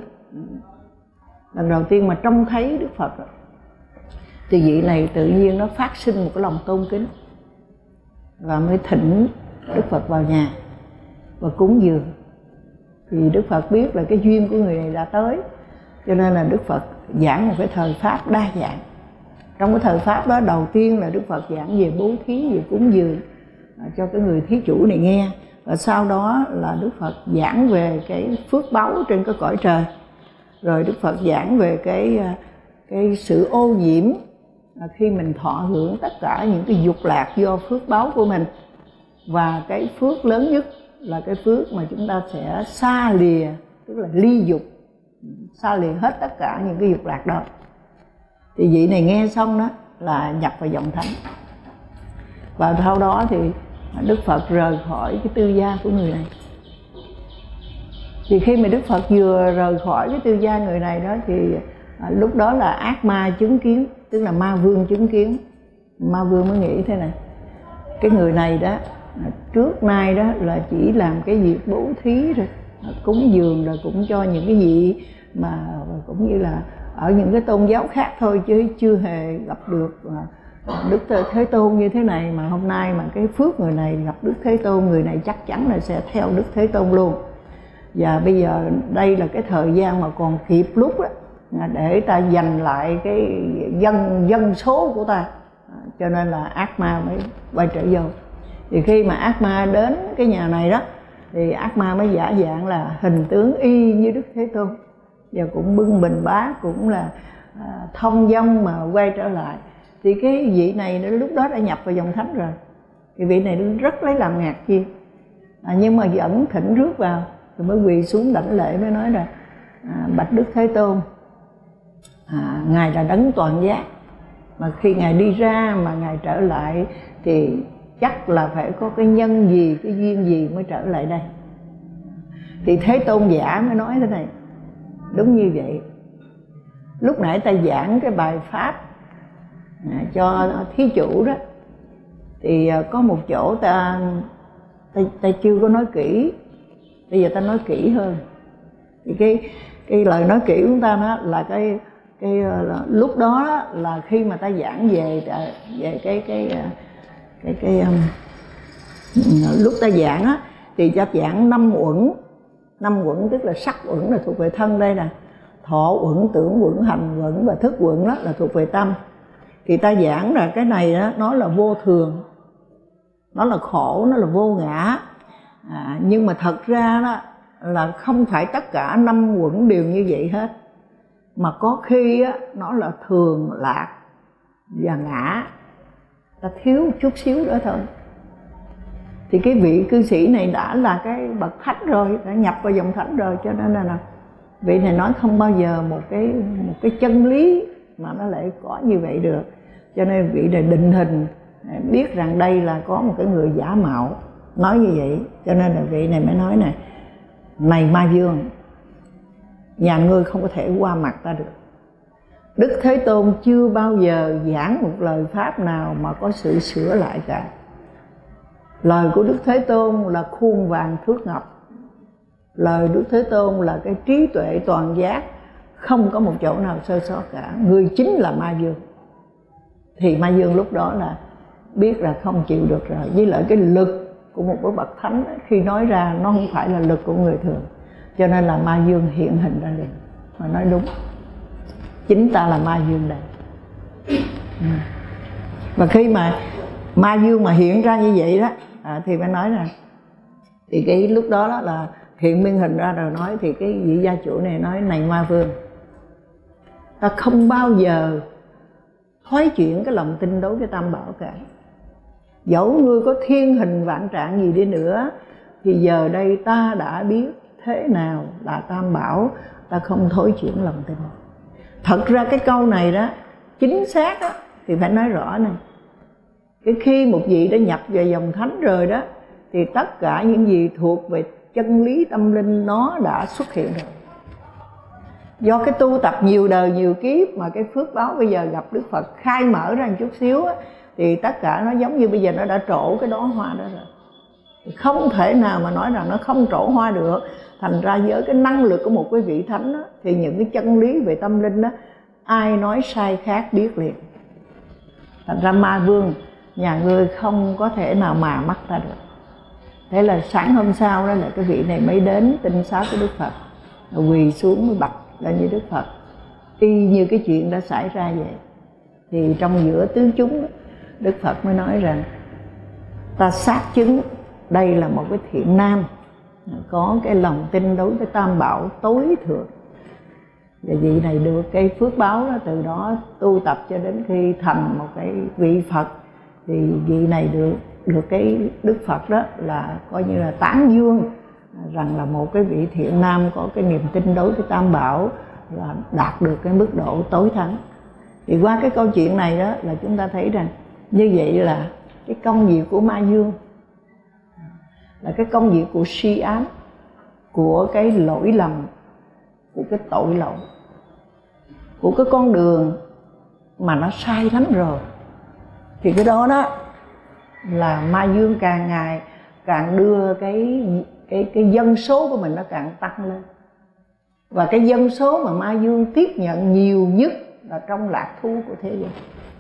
mà trông thấy Đức Phật đó, thì vị này tự nhiên nó phát sinh một cái lòng tôn kính và mới thỉnh Đức Phật vào nhà và cúng dường. Thì Đức Phật biết là cái duyên của người này đã tới, cho nên là Đức Phật giảng một cái thời pháp đa dạng. Trong cái thời pháp đó đầu tiên là Đức Phật giảng về bố thí, về cúng dường cho cái người thí chủ này nghe. Và sau đó là Đức Phật giảng về cái phước báu trên cái cõi trời. Rồi Đức Phật giảng về cái sự ô nhiễm khi mình thọ hưởng tất cả những cái dục lạc do phước báu của mình. Và cái phước lớn nhất là cái phước mà chúng ta sẽ xa lìa, tức là ly dục, xa lìa hết tất cả những cái dục lạc đó. Thì vị này nghe xong đó là nhập vào dòng thánh. Và sau đó thì Đức Phật rời khỏi cái tư gia của người này. Thì khi mà Đức Phật vừa rời khỏi cái tư gia người này đó thì lúc đó là ác ma chứng kiến, tức là ma vương chứng kiến. Ma vương mới nghĩ thế này: cái người này đó trước nay đó là chỉ làm cái việc bố thí rồi, cúng dường rồi cũng cho những cái vị mà cũng như là ở những cái tôn giáo khác thôi, chứ chưa hề gặp được Đức Thế Tôn như thế này. Mà hôm nay mà cái phước người này gặp Đức Thế Tôn, người này chắc chắn là sẽ theo Đức Thế Tôn luôn. Và bây giờ đây là cái thời gian mà còn kịp lúc đó, để ta giành lại cái dân số của ta. Cho nên là ác ma mới quay trở vô. Thì khi mà ác ma đến cái nhà này đó thì ác ma mới giả dạng là hình tướng y như Đức Thế Tôn, và cũng bưng bình bát, cũng là thông dong mà quay trở lại. Thì cái vị này lúc đó đã nhập vào dòng thánh rồi. Thì vị này rất lấy làm ngạc nhiên, nhưng mà vẫn thỉnh rước vào. Rồi mới quỳ xuống đảnh lễ mới nói là bạch Đức Thế Tôn, Ngài là đấng toàn giác, mà khi Ngài đi ra mà Ngài trở lại thì chắc là phải có cái nhân gì, cái duyên gì mới trở lại đây. Thì Thế Tôn giả mới nói thế này: đúng như vậy, lúc nãy ta giảng cái bài pháp cho thí chủ đó, thì có một chỗ ta chưa có nói kỹ. Bây giờ ta nói kỹ hơn. Thì cái lời nói kỹ của ta đó là lúc đó là khi mà ta giảng về lúc ta giảng á, thì ta giảng 5 uẩn. 5 uẩn tức là sắc uẩn là thuộc về thân đây nè, thọ uẩn, tưởng uẩn, hành uẩn và thức uẩn đó là thuộc về tâm. Thì ta giảng là cái này đó, nó là vô thường, nó là khổ, nó là vô ngã. Nhưng mà thật ra đó là không phải tất cả 5 uẩn đều như vậy hết, mà có khi á, nó là thường, lạc và ngã, ta thiếu chút xíu đó thôi. Thì cái vị cư sĩ này đã là cái bậc thánh rồi, đã nhập vào dòng thánh rồi, cho nên là vị này nói không bao giờ một cái chân lý mà nó lại có như vậy được. Cho nên vị này định hình biết rằng đây là có một cái người giả mạo nói như vậy, cho nên là vị này mới nói này Ma Vương, nhà ngươi không có thể qua mặt ta được. Đức Thế Tôn chưa bao giờ giảng một lời pháp nào mà có sự sửa lại cả. Lời của Đức Thế Tôn là khuôn vàng thước ngọc, lời Đức Thế Tôn là cái trí tuệ toàn giác, không có một chỗ nào sơ sót cả. Người chính là Ma Vương. Thì Ma Vương lúc đó là biết là không chịu được rồi, với lại cái lực của một cái bậc thánh khi nói ra nó không phải là lực của người thường, cho nên là Ma Vương hiện hình ra liền. Mà nói đúng, chính ta là Ma Vương đây. Và khi mà Ma Vương mà hiện ra như vậy đó, thì mới nói là thì cái lúc đó là hiện nguyên hình ra rồi nói, thì cái vị gia chủ này nói này Ma Vương, ta không bao giờ thoái chuyển cái lòng tin đối với Tam Bảo cả. Dẫu ngươi có thiên hình vạn trạng gì đi nữa, thì giờ đây ta đã biết thế nào là Tam Bảo, ta không thối chuyển lòng tin. Thật ra cái câu này đó chính xác đó, thì phải nói rõ này. Cái khi một vị đã nhập vào dòng thánh rồi đó, thì tất cả những gì thuộc về chân lý tâm linh nó đã xuất hiện rồi. Do cái tu tập nhiều đời nhiều kiếp mà cái phước báo bây giờ gặp Đức Phật khai mở ra một chút xíu á, thì tất cả nó giống như bây giờ nó đã trổ cái đóa hoa đó rồi. Không thể nào mà nói rằng nó không trổ hoa được. Thành ra với cái năng lực của một cái vị thánh đó, thì những cái chân lý về tâm linh đó, ai nói sai khác biết liền. Thành ra Ma Vương, nhà ngươi không có thể nào mà mắc ta được. Thế là sáng hôm sau đó là cái vị này mới đến tinh xá của Đức Phật, quỳ xuống mới bạch lên với Đức Phật, y như cái chuyện đã xảy ra vậy. Thì trong giữa tướng chúng, Đức Phật mới nói rằng ta xác chứng đây là một cái thiện nam, có cái lòng tin đối với Tam Bảo tối thượng. Và vị này được cái phước báo đó, từ đó tu tập cho đến khi thành một cái vị Phật. Thì vị này được cái Đức Phật đó là coi như là tán dương rằng là một cái vị thiện nam có cái niềm tin đối với Tam Bảo, là đạt được cái mức độ tối thắng. Thì qua cái câu chuyện này đó là chúng ta thấy rằng như vậy là cái công việc của Ma Vương là cái công việc của si ám, của cái lỗi lầm, của cái tội lỗi, của cái con đường mà nó sai lắm rồi. Thì cái đó đó là Ma Vương càng ngày càng đưa cái dân số của mình nó càng tăng lên. Và cái dân số mà Ma Vương tiếp nhận nhiều nhất là trong lạc thú của thế gian.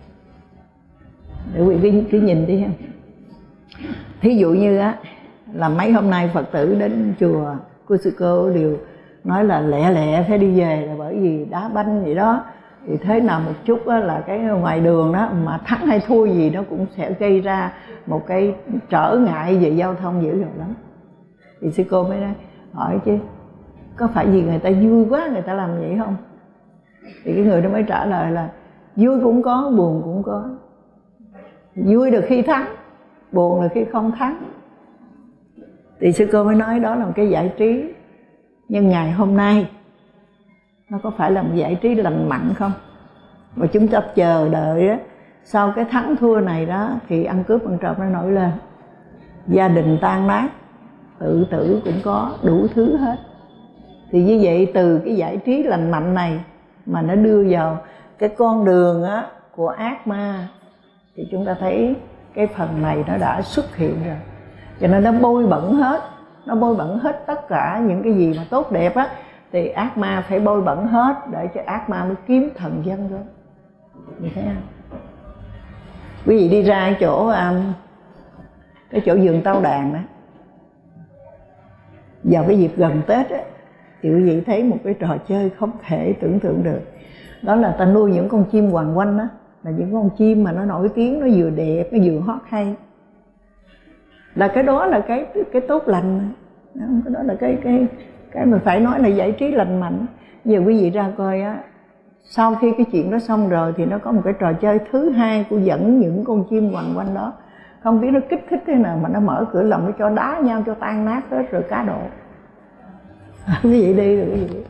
Để quý vị cứ nhìn đi ha. Thí dụ như á, là mấy hôm nay Phật tử đến chùa của sư cô đều nói là lẹ lẹ phải đi về, là bởi vì đá banh vậy đó. Thì thế nào một chút á, là cái ngoài đường đó mà thắng hay thua gì nó cũng sẽ gây ra một cái trở ngại về giao thông dữ dội lắm. Thì sư cô mới hỏi chứ có phải vì người ta vui quá người ta làm vậy không? Thì cái người đó mới trả lời là vui cũng có, buồn cũng có. Vui được khi thắng, buồn là khi không thắng. Thì sư cô mới nói đó là một cái giải trí. Nhưng ngày hôm nay nó có phải là một giải trí lành mạnh không? Mà chúng ta chờ đợi á, sau cái thắng thua này đó thì ăn cướp ăn trộm nó nổi lên, gia đình tan nát, tự tử cũng có, đủ thứ hết. Thì như vậy từ cái giải trí lành mạnh này mà nó đưa vào cái con đường á, của ác ma, thì chúng ta thấy cái phần này nó đã xuất hiện rồi. Cho nên nó bôi bẩn hết, nó bôi bẩn hết tất cả những cái gì mà tốt đẹp á. thì ác ma phải bôi bẩn hết để cho ác ma mới kiếm thần dân thôi. Như thế không? Quý vị đi ra cái chỗ vườn Tao Đàn đó, vào cái dịp gần Tết á, thì quý vị thấy một cái trò chơi không thể tưởng tượng được. Đó là ta nuôi những con chim hoàng oanh á, là những con chim mà nó nổi tiếng, nó vừa đẹp, nó vừa hót hay. Là cái đó là cái tốt lành. Cái đó là cái mà phải nói là giải trí lành mạnh. Giờ quý vị ra coi á, sau khi cái chuyện đó xong rồi thì nó có một cái trò chơi thứ hai của dẫn những con chim hoàng oanh đó. Không biết nó kích thích thế nào mà nó mở cửa lồng, nó cho đá nhau cho tan nát hết rồi cá độ. Quý vị đi rồi quý vị.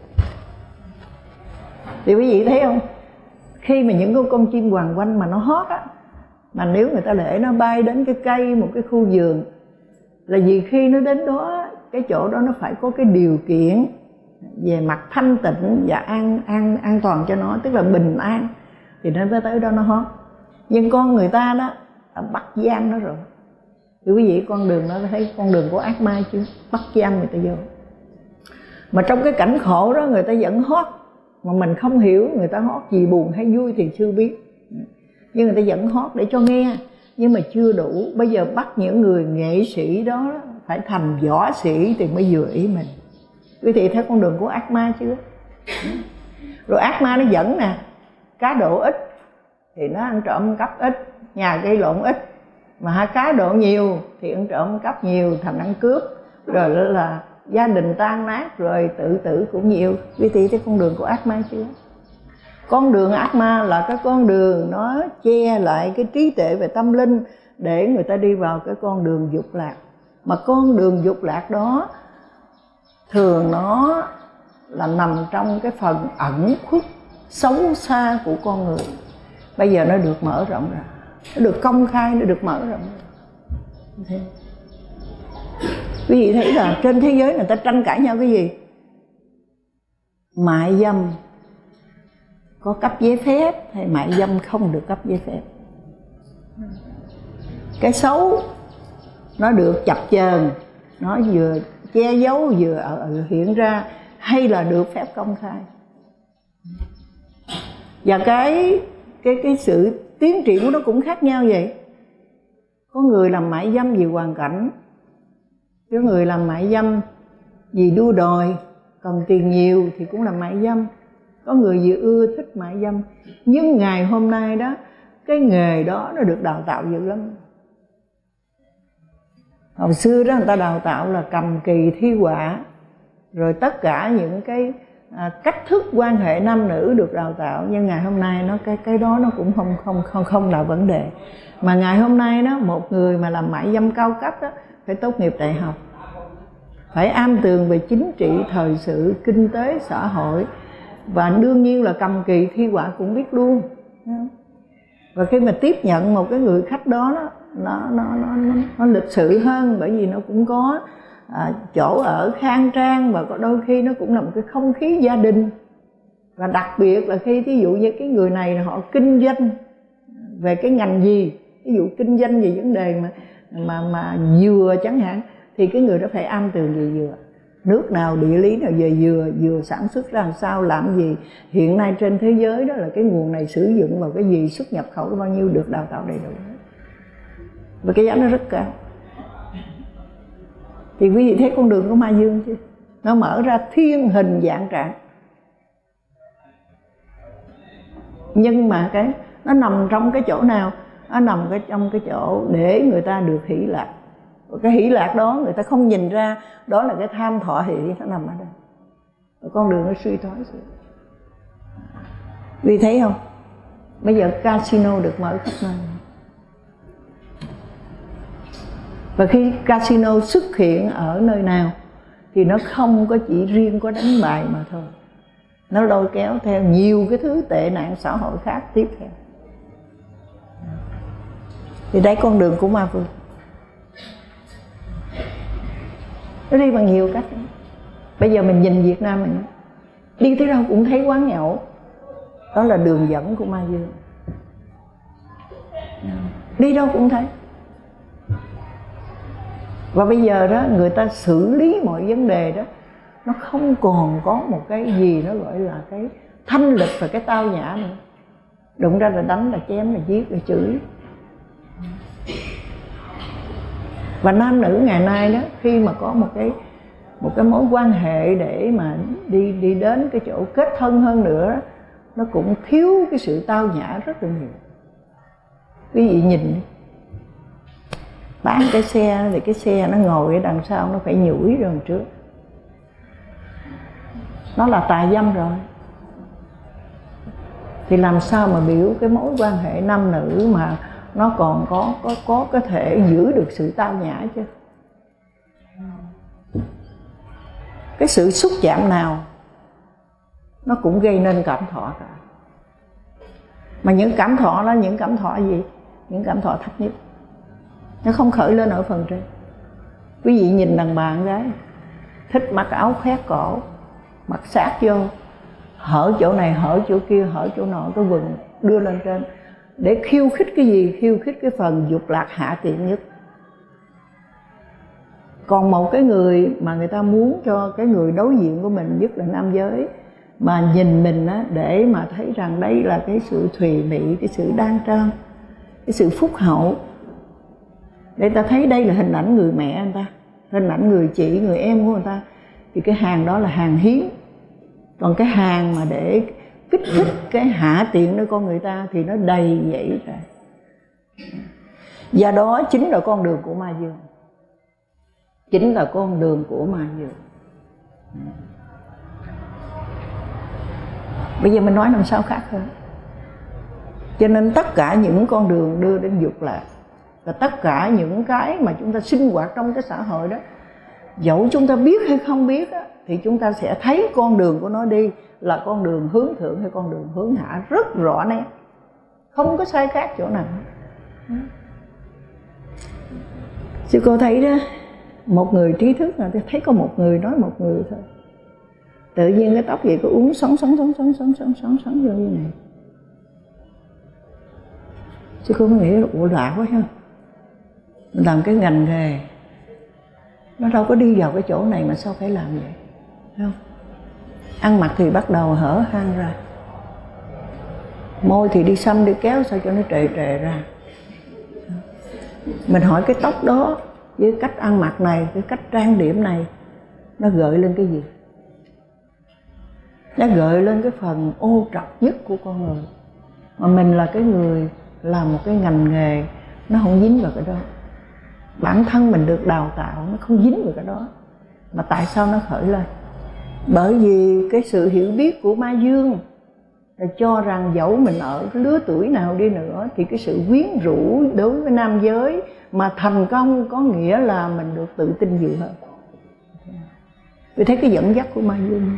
Thì quý vị thấy không? Khi mà những con chim hoàng oanh mà nó hót á, mà nếu người ta để nó bay đến cái cây, một cái khu vườn, là vì khi nó đến đó, cái chỗ đó nó phải có cái điều kiện về mặt thanh tịnh và an toàn cho nó, tức là bình an, thì nó mới tới đó nó hót. Nhưng con người ta đó bắt giam nó rồi. Thì quý vị, con đường đó thấy con đường của ác ma chứ, bắt giam người ta vô. Mà trong cái cảnh khổ đó người ta vẫn hót, mà mình không hiểu người ta hót gì, buồn hay vui thì chưa biết, nhưng người ta vẫn hót để cho nghe. Nhưng mà chưa đủ, bây giờ bắt những người nghệ sĩ đó phải thành võ sĩ thì mới vừa ý mình. Quý vị thấy con đường của ác ma chưa? Rồi ác ma nó dẫn nè, cá độ ít thì nó ăn trộm cắp ít, nhà gây lộn ít. Mà cá độ nhiều thì ăn trộm cắp nhiều, thành ăn cướp. Rồi đó là gia đình tan nát, rồi tự tử cũng nhiều. Quý vị thấy con đường của ác ma chưa? Con đường ác ma là cái con đường nó che lại cái trí tuệ về tâm linh để người ta đi vào cái con đường dục lạc. Mà con đường dục lạc đó thường nó là nằm trong cái phần ẩn khuất xấu xa của con người. Bây giờ nó được mở rộng ra, nó được công khai, nó được mở rộng ra. Quý vị thấy là trên thế giới người ta tranh cãi nhau cái gì? Mại dâm có cấp giấy phép hay mại dâm không được cấp giấy phép? Cái xấu nó được chập chờn, nó vừa che giấu vừa hiện ra, hay là được phép công khai? Và cái sự tiến triển của nó cũng khác nhau vậy. Có người làm mại dâm vì hoàn cảnh, có người làm mại dâm vì đua đòi, cần tiền nhiều thì cũng làm mại dâm. Có người vừa ưa thích mại dâm. Nhưng ngày hôm nay đó, cái nghề đó nó được đào tạo dữ lắm. Hồi xưa đó người ta đào tạo là cầm kỳ thi họa, rồi tất cả những cái cách thức quan hệ nam nữ được đào tạo. Nhưng ngày hôm nay nó cái đó nó cũng không là vấn đề. Mà ngày hôm nay đó, một người mà làm mại dâm cao cấp đó phải tốt nghiệp đại học, phải am tường về chính trị, thời sự, kinh tế, xã hội, và đương nhiên là cầm kỳ thi họa cũng biết luôn. Và khi mà tiếp nhận một cái người khách đó, nó lịch sự hơn, bởi vì nó cũng có chỗ ở khang trang, và có đôi khi nó cũng là một cái không khí gia đình. Và đặc biệt là khi ví dụ như cái người này họ kinh doanh về cái ngành gì, ví dụ kinh doanh về vấn đề mà dừa chẳng hạn, thì cái người đó phải am tường về dừa, nước nào, địa lý nào về dừa, dừa sản xuất ra làm sao, làm gì, hiện nay trên thế giới đó là cái nguồn này sử dụng vào cái gì, xuất nhập khẩu bao nhiêu, được đào tạo đầy đủ. Và cái giá nó rất cao. Thì quý vị thấy con đường của ma dương chứ, nó mở ra thiên hình vạn trạng. Nhưng mà nó nằm trong cái chỗ nào? Nó nằm trong cái chỗ để người ta được hỷ lạc. Cái hỷ lạc đó người ta không nhìn ra, đó là cái tham thọ hỷ, nó nằm ở đây. Và con đường nó suy thoái xuống. Vì thấy không? Bây giờ casino được mở khắp nơi. Và khi casino xuất hiện ở nơi nào thì nó không có chỉ riêng có đánh bài mà thôi, nó lôi kéo theo nhiều cái thứ tệ nạn xã hội khác tiếp theo. Thì đấy con đường của ma vương. Nó đi bằng nhiều cách. Bây giờ mình nhìn Việt Nam mình đi tới đâu cũng thấy quán nhậu, đó là đường dẫn của ma dương. Đi đâu cũng thấy. Và bây giờ đó người ta xử lý mọi vấn đề đó nó không còn có một cái gì nó gọi là cái thanh lịch và cái tao nhã nữa. Đụng ra là đánh, là chém, là giết, là chửi. Và nam nữ ngày nay đó, khi mà có một cái mối quan hệ để mà đi đến cái chỗ kết thân hơn nữa, nó cũng thiếu cái sự tao nhã rất là nhiều. Quý vị nhìn đi, bán cái xe thì cái xe nó ngồi ở đằng sau nó phải nhủi rồi trước, nó là tà dâm rồi. Thì làm sao mà biểu cái mối quan hệ nam nữ mà nó còn có thể giữ được sự tao nhã chứ? Cái sự xúc chạm nào nó cũng gây nên cảm thọ cả. Mà những cảm thọ đó, những cảm thọ gì? Những cảm thọ thấp nhất, nó không khởi lên ở phần trên. Quý vị nhìn đàn bà con gái thích mặc áo khoét cổ, mặc sát vô, hở chỗ này, hở chỗ kia, hở chỗ nọ, cái quần đưa lên trên để khiêu khích cái gì? Khiêu khích cái phần dục lạc hạ tiện nhất. Còn một cái người mà người ta muốn cho cái người đối diện của mình, nhất là nam giới, mà nhìn mình á, để mà thấy rằng đây là cái sự thùy mị, cái sự đoan trang, cái sự phúc hậu, để ta thấy đây là hình ảnh người mẹ người ta, hình ảnh người chị, người em của người ta, thì cái hàng đó là hàng hiếm. Còn cái hàng mà để kích thích cái hạ tiện nơi con người ta thì nó đầy vậy rồi. Và đó chính là con đường của ma dương. Chính là con đường của ma dương. Bây giờ mình nói làm sao khác hơn. Cho nên tất cả những con đường đưa đến dục lạc, và tất cả những cái mà chúng ta sinh hoạt trong cái xã hội đó, dẫu chúng ta biết hay không biết á, thì chúng ta sẽ thấy con đường của nó đi là con đường hướng thượng hay con đường hướng hạ rất rõ nét, không có sai khác chỗ nào. Sư cô thấy đó, một người trí thức là thấy có một người nói một người thôi, tự nhiên cái tóc vậy có uống sống vô như này. Sư cô nghĩ là ủa lạ quá ha, mình làm cái ngành nghề nó đâu có đi vào cái chỗ này mà sao phải làm vậy, không? Ăn mặc thì bắt đầu hở hang ra, môi thì đi xăm đi kéo sao cho nó trề ra. Mình hỏi cái tóc đó với cách ăn mặc này, cái cách trang điểm này, nó gợi lên cái gì? Nó gợi lên cái phần ô trọc nhất của con người. Mà mình là cái người làm một cái ngành nghề, nó không dính vào cái đó. Bản thân mình được đào tạo, nó không dính vào cái đó. Mà tại sao nó khởi lên? Bởi vì cái sự hiểu biết của ma dương là cho rằng dẫu mình ở cái lứa tuổi nào đi nữa thì cái sự quyến rũ đối với nam giới mà thành công có nghĩa là mình được tự tin nhiều hơn. Vì thấy cái dẫn dắt của ma dương.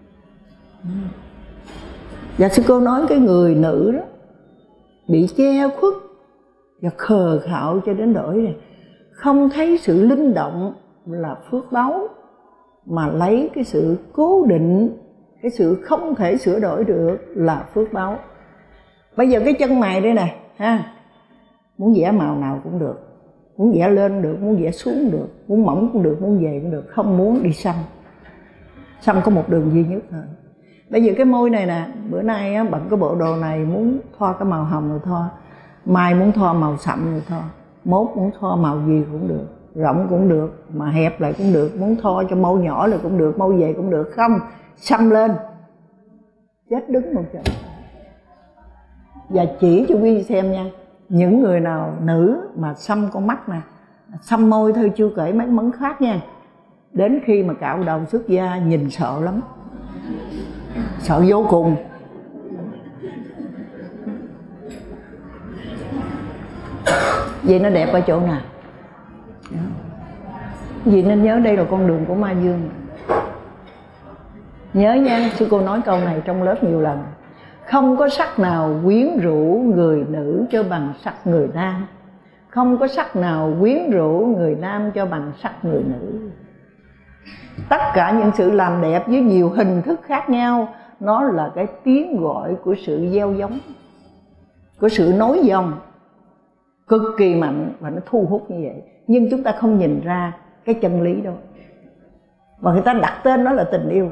Và sư cô nói cái người nữ đó bị che khuất và khờ khạo cho đến nỗi này, không thấy sự linh động là phước báu, mà lấy cái sự cố định, cái sự không thể sửa đổi được là phước báu. Bây giờ cái chân mày đây nè ha, muốn vẽ màu nào cũng được, muốn vẽ lên được, muốn vẽ xuống được, muốn mỏng cũng được, muốn dày cũng được, không muốn đi xăm. Xăm có một đường duy nhất thôi. Bây giờ cái môi này nè, bữa nay á, bận cái bộ đồ này muốn thoa cái màu hồng rồi thoa, mai muốn thoa màu sậm rồi thoa, mốt muốn thoa màu gì cũng được, rộng cũng được, mà hẹp lại cũng được, muốn thoa cho mâu nhỏ lại cũng được, mâu dày cũng được, không xăm lên chết đứng một chỗ. Và chỉ cho quý vị xem nha, những người nào nữ mà xăm con mắt nè, xăm môi thôi chưa kể mấy mấn khác nha, đến khi mà cạo đầu xuất gia nhìn sợ lắm, sợ vô cùng. Vậy nó đẹp ở chỗ nào? Vì nên nhớ đây là con đường của ma dương. Nhớ nha, sư cô nói câu này trong lớp nhiều lần. Không có sắc nào quyến rũ người nữ cho bằng sắc người nam, không có sắc nào quyến rũ người nam cho bằng sắc người nữ. Tất cả những sự làm đẹp với nhiều hình thức khác nhau, nó là cái tiếng gọi của sự gieo giống, của sự nối dòng cực kỳ mạnh và nó thu hút như vậy. Nhưng chúng ta không nhìn ra cái chân lý đâu. và người ta đặt tên nó là tình yêu.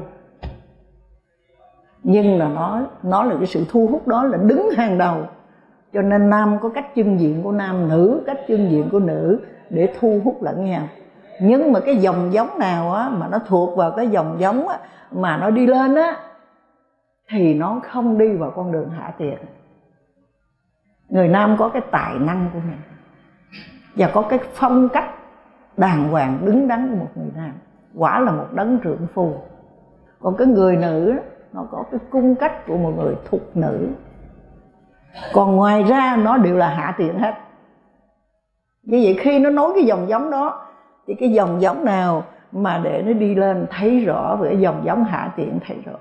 Nhưng là nó là cái sự thu hút đó là đứng hàng đầu. Cho nên nam có cách trưng diện của nam, nữ cách trưng diện của nữ để thu hút lẫn nhau. Nhưng mà cái dòng giống nào á, mà nó thuộc vào cái dòng giống á, mà nó đi lên á, thì nó không đi vào con đường hạ tiện. Người nam có cái tài năng của mình và có cái phong cách đàng hoàng đứng đắn của một người nam, quả là một đấng trượng phu. Còn cái người nữ nó có cái cung cách của một người thục nữ. Còn ngoài ra nó đều là hạ tiện hết. Như vậy khi nó nối cái dòng giống đó, thì cái dòng giống nào mà để nó đi lên thấy rõ, với cái dòng giống hạ tiện thấy rõ.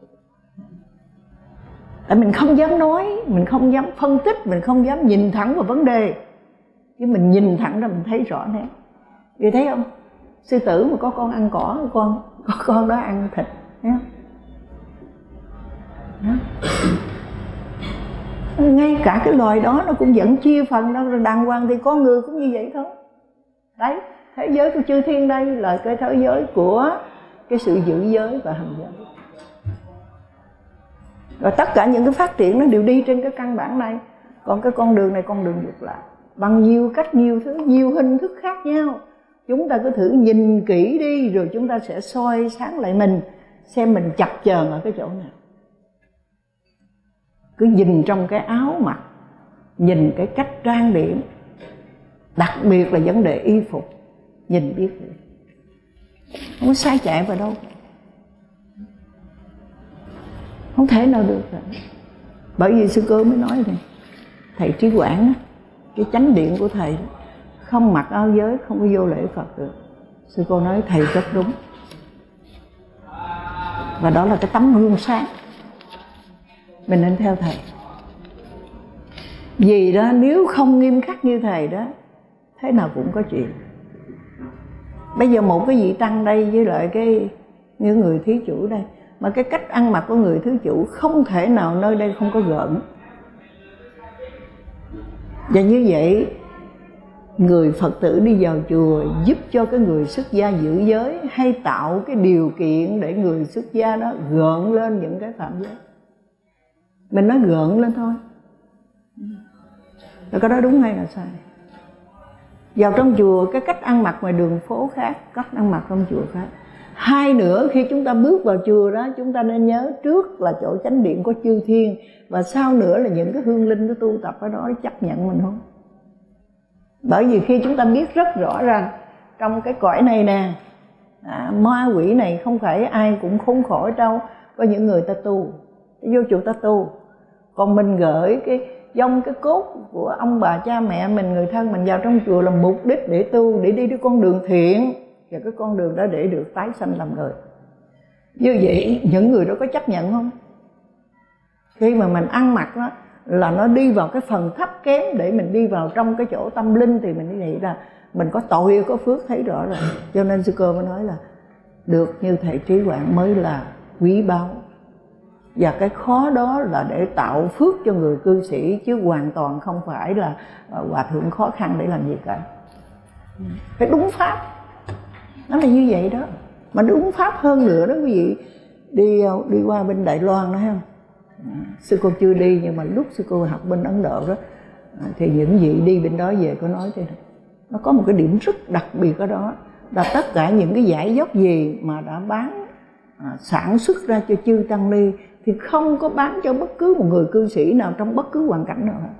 Tại mình không dám nói, mình không dám phân tích, mình không dám nhìn thẳng vào vấn đề, chứ mình nhìn thẳng ra mình thấy rõ nét. Vì thấy không? Sư tử mà có con ăn cỏ, có con đó ăn thịt, thấy không? Đó. Ngay cả cái loài đó nó cũng vẫn chia phần đó, đàng hoàng thì con người cũng như vậy thôi. Đấy, thế giới của chư thiên đây là cái thế giới của cái sự giữ giới và hành giới. Rồi tất cả những cái phát triển nó đều đi trên cái căn bản này. Còn cái con đường này con đường ngược lại, bằng nhiều cách, nhiều thứ, nhiều hình thức khác nhau. Chúng ta cứ thử nhìn kỹ đi, rồi chúng ta sẽ soi sáng lại mình, xem mình chập chờn ở cái chỗ nào. Cứ nhìn trong cái áo mặc, nhìn cái cách trang điểm, đặc biệt là vấn đề y phục, nhìn biết được. Không có sai chạy vào đâu, không thể nào được rồi. Bởi vì sư cô mới nói này, thầy Trí Quảng á, cái chánh điện của thầy đó, không mặc áo giới không có vô lễ Phật được. Sư cô nói thầy rất đúng, và đó là cái tấm gương sáng, mình nên theo thầy. Vì đó nếu không nghiêm khắc như thầy đó, thế nào cũng có chuyện. Bây giờ một cái vị tăng đây với lại những người thí chủ đây, mà cái cách ăn mặc của người thí chủ không thể nào nơi đây không có gợn. Và như vậy, người Phật tử đi vào chùa giúp cho cái người xuất gia giữ giới, hay tạo cái điều kiện để người xuất gia đó gợn lên những cái phạm giới. Mình nói gợn lên thôi, rồi cái đó đúng hay là sai? Vào trong chùa, cái cách ăn mặc ngoài đường phố khác, cách ăn mặc trong chùa khác. Hai nữa, khi chúng ta bước vào chùa đó, chúng ta nên nhớ trước là chỗ chánh điện của chư thiên, và sau nữa là những cái hương linh nó tu tập ở đó chấp nhận mình không? Bởi vì khi chúng ta biết rất rõ rằng trong cái cõi này nè, ma quỷ này không phải ai cũng khốn khổ đâu. Có những người ta tu, vô chùa ta tu, còn mình gửi cái dòng cái cốt của ông bà cha mẹ mình, người thân mình vào trong chùa là mục đích để tu, để đi cái con đường thiện, và cái con đường đó để được tái sanh làm người. Như vậy những người đó có chấp nhận không? Khi mà mình ăn mặc đó là nó đi vào cái phần thấp kém để mình đi vào trong cái chỗ tâm linh, thì mình nghĩ là mình có tội có phước thấy rõ rồi. Cho nên sư cô mới nói là được như thầy Trí Quảng mới là quý báu. Và cái khó đó là để tạo phước cho người cư sĩ, chứ hoàn toàn không phải là hòa thượng khó khăn để làm gì cả. Phải đúng pháp, nó là như vậy đó. Mà đúng pháp hơn nữa đó quý vị, đi qua bên Đài Loan đó không? Sư cô chưa đi, nhưng mà lúc sư cô học bên Ấn Độ đó, thì những vị đi bên đó về có nói thế này, nó có một cái điểm rất đặc biệt ở đó, là tất cả những cái giải dốc gì mà đã bán sản xuất ra cho chư tăng ni thì không có bán cho bất cứ một người cư sĩ nào trong bất cứ hoàn cảnh nào hết.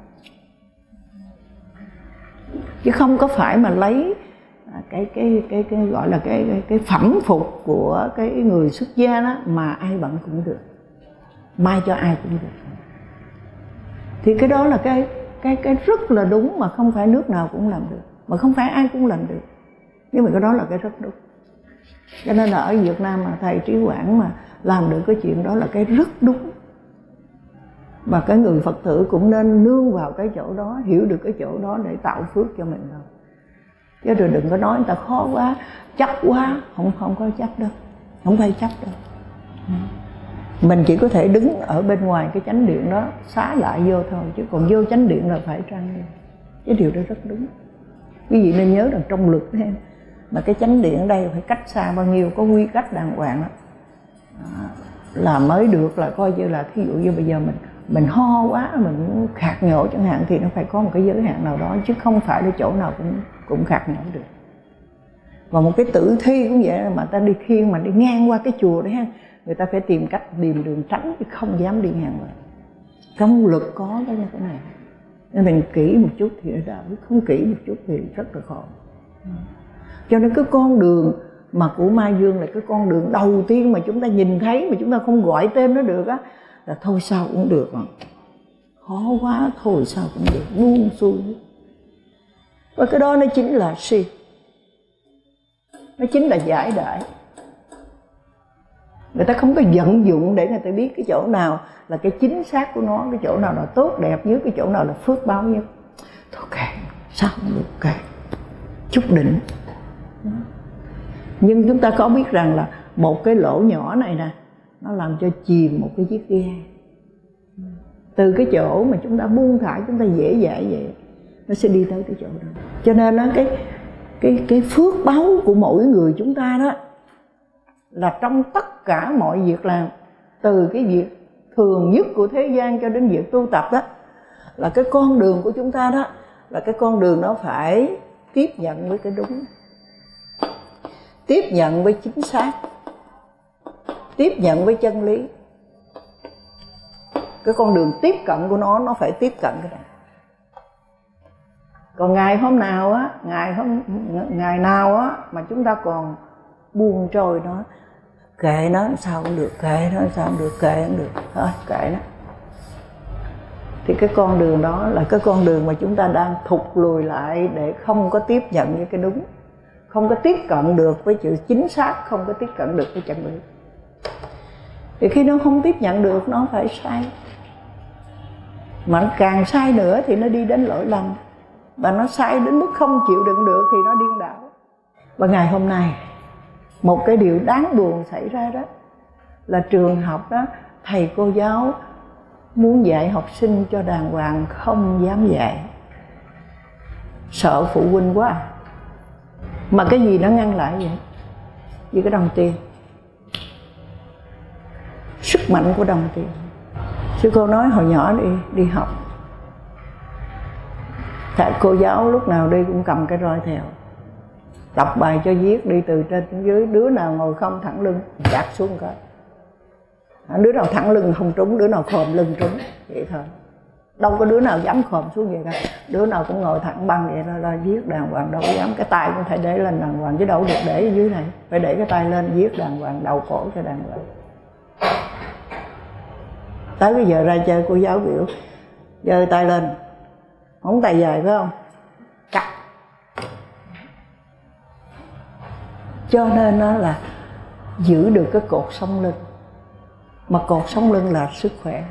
Chứ không có phải mà lấy cái gọi là cái phẩm phục của cái người xuất gia đó mà ai bận cũng được, mai cho ai cũng được. Thì cái đó là cái rất là đúng, mà không phải nước nào cũng làm được, mà không phải ai cũng làm được. Nhưng mà cái đó là cái rất đúng. Cho nên là ở Việt Nam mà thầy Trí Quảng mà làm được cái chuyện đó là cái rất đúng. Và cái người Phật tử cũng nên nương vào cái chỗ đó, hiểu được cái chỗ đó để tạo phước cho mình thôi. Chứ rồi đừng có nói người ta khó quá, chấp quá, không có chấp đâu, không phải chấp đâu. Mình chỉ có thể đứng ở bên ngoài cái chánh điện đó xá lại vô thôi, chứ còn vô chánh điện là phải trang nghiêm. Cái điều đó rất đúng. Quý vị nên nhớ rằng trong luật Mà cái chánh điện ở đây phải cách xa bao nhiêu, có quy cách đàng hoàng đó. Là mới được, là coi như là thí dụ như bây giờ mình ho quá, mình khạc nhổ chẳng hạn, thì nó phải có một cái giới hạn nào đó, chứ không phải là chỗ nào cũng khạc nhổ được. Và một cái tử thi cũng vậy, mà ta đi khiêng mà đi ngang qua cái chùa đấy ha, người ta phải tìm cách tìm đường tránh chứ không dám đi ngang qua. Công lực có cái như thế này, nên mình kỹ một chút thì nó đạo, không kỹ một chút thì rất là khó. Cho nên cái con đường mà của Mai Dương là cái con đường đầu tiên mà chúng ta nhìn thấy mà chúng ta không gọi tên nó được á, là thôi sao cũng được, khó quá thôi sao cũng được, buông xuôi. Và cái đó nó chính là si, nó chính là giải đãi. Người ta không có vận dụng để người ta biết cái chỗ nào là cái chính xác của nó, cái chỗ nào là tốt đẹp nhất, cái chỗ nào là phước báo nhất. Thôi kệ, sao cũng được, kệ, chút đỉnh. Nhưng chúng ta có biết rằng là một cái lỗ nhỏ này nè, nó làm cho chìm một cái chiếc ghe. Từ cái chỗ mà chúng ta buông thả, chúng ta dễ dãi vậy, nó sẽ đi tới cái chỗ đó. Cho nên đó, cái phước báu của mỗi người chúng ta đó là trong tất cả mọi việc làm, từ cái việc thường nhất của thế gian cho đến việc tu tập đó, là cái con đường của chúng ta đó, là cái con đường nó phải tiếp nhận với cái đúng, tiếp nhận với chính xác, tiếp nhận với chân lý. Cái con đường tiếp cận của nó phải tiếp cận cái này. Còn ngày hôm nào á, ngày nào á mà chúng ta còn buông trôi nó, kệ nó sao cũng được, kệ nó sao cũng được, kệ cũng được, thôi kệ nó, thì cái con đường đó là cái con đường mà chúng ta đang thụt lùi lại để không có tiếp nhận với cái đúng, không có tiếp cận được với chữ chính xác, không có tiếp cận được với chân lý. Thì khi nó không tiếp nhận được, nó phải sai, mà nó càng sai nữa thì nó đi đến lỗi lầm, và nó sai đến mức không chịu đựng được thì nó điên đảo. Và ngày hôm nay một cái điều đáng buồn xảy ra đó là trường học đó, thầy cô giáo muốn dạy học sinh cho đàng hoàng không dám dạy, sợ phụ huynh quá. Mà cái gì nó ngăn lại vậy? Vì cái đồng tiền, sức mạnh của đồng tiền. Sư cô nói hồi nhỏ đi học, thầy cô giáo lúc nào đi cũng cầm cái roi theo, đọc bài cho viết, đi từ trên xuống dưới, đứa nào ngồi không thẳng lưng chặt xuống coi, đứa nào thẳng lưng không trúng, đứa nào khom lưng trúng, vậy thôi. Đâu có đứa nào dám khom xuống vậy đâu, đứa nào cũng ngồi thẳng băng vậy là viết đàng hoàng, đâu có dám. Cái tay cũng phải để lên đàng hoàng chứ đâu được để ở dưới này, phải để cái tay lên viết đàng hoàng, đầu cổ cho đàng hoàng. Tới bây giờ ra chơi cô giáo biểu giơ tay lên, không tay dài phải không, cắt. Cho nên nó là giữ được cái cột sống lưng, mà cột sống lưng là sức khỏe,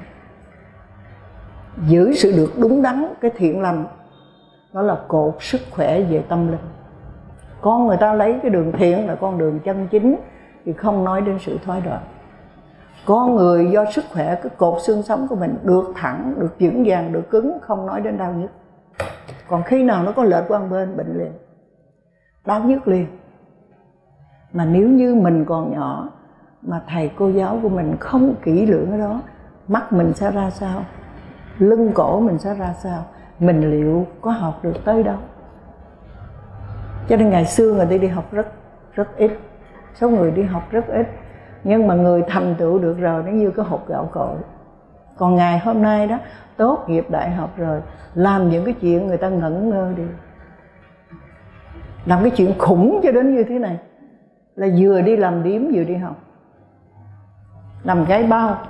giữ sự được đúng đắn, cái thiện lành, đó là cột sức khỏe về tâm linh. Con người ta lấy cái đường thiện là con đường chân chính thì không nói đến sự thoái đoạn. Con người do sức khỏe, cái cột xương sống của mình được thẳng, được vững vàng, được cứng, không nói đến đau nhức. Còn khi nào nó có lệch qua một bên, bệnh liền, đau nhức liền. Mà nếu như mình còn nhỏ mà thầy cô giáo của mình không kỹ lưỡng ở đó, mắt mình sẽ ra sao, lưng cổ mình sẽ ra sao, mình liệu có học được tới đâu. Cho nên ngày xưa người ta đi học rất ít, số người đi học rất ít, nhưng mà người thành tựu được rồi nó như cái hột gạo cội. Còn ngày hôm nay đó, tốt nghiệp đại học rồi, làm những cái chuyện người ta ngẩn ngơ đi, làm cái chuyện khủng cho đến như thế này, là vừa đi làm điếm vừa đi học, làm gái bao.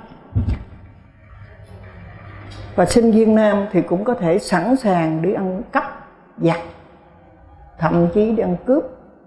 Và sinh viên nam thì cũng có thể sẵn sàng đi ăn cắp, giặt, thậm chí đi ăn cướp.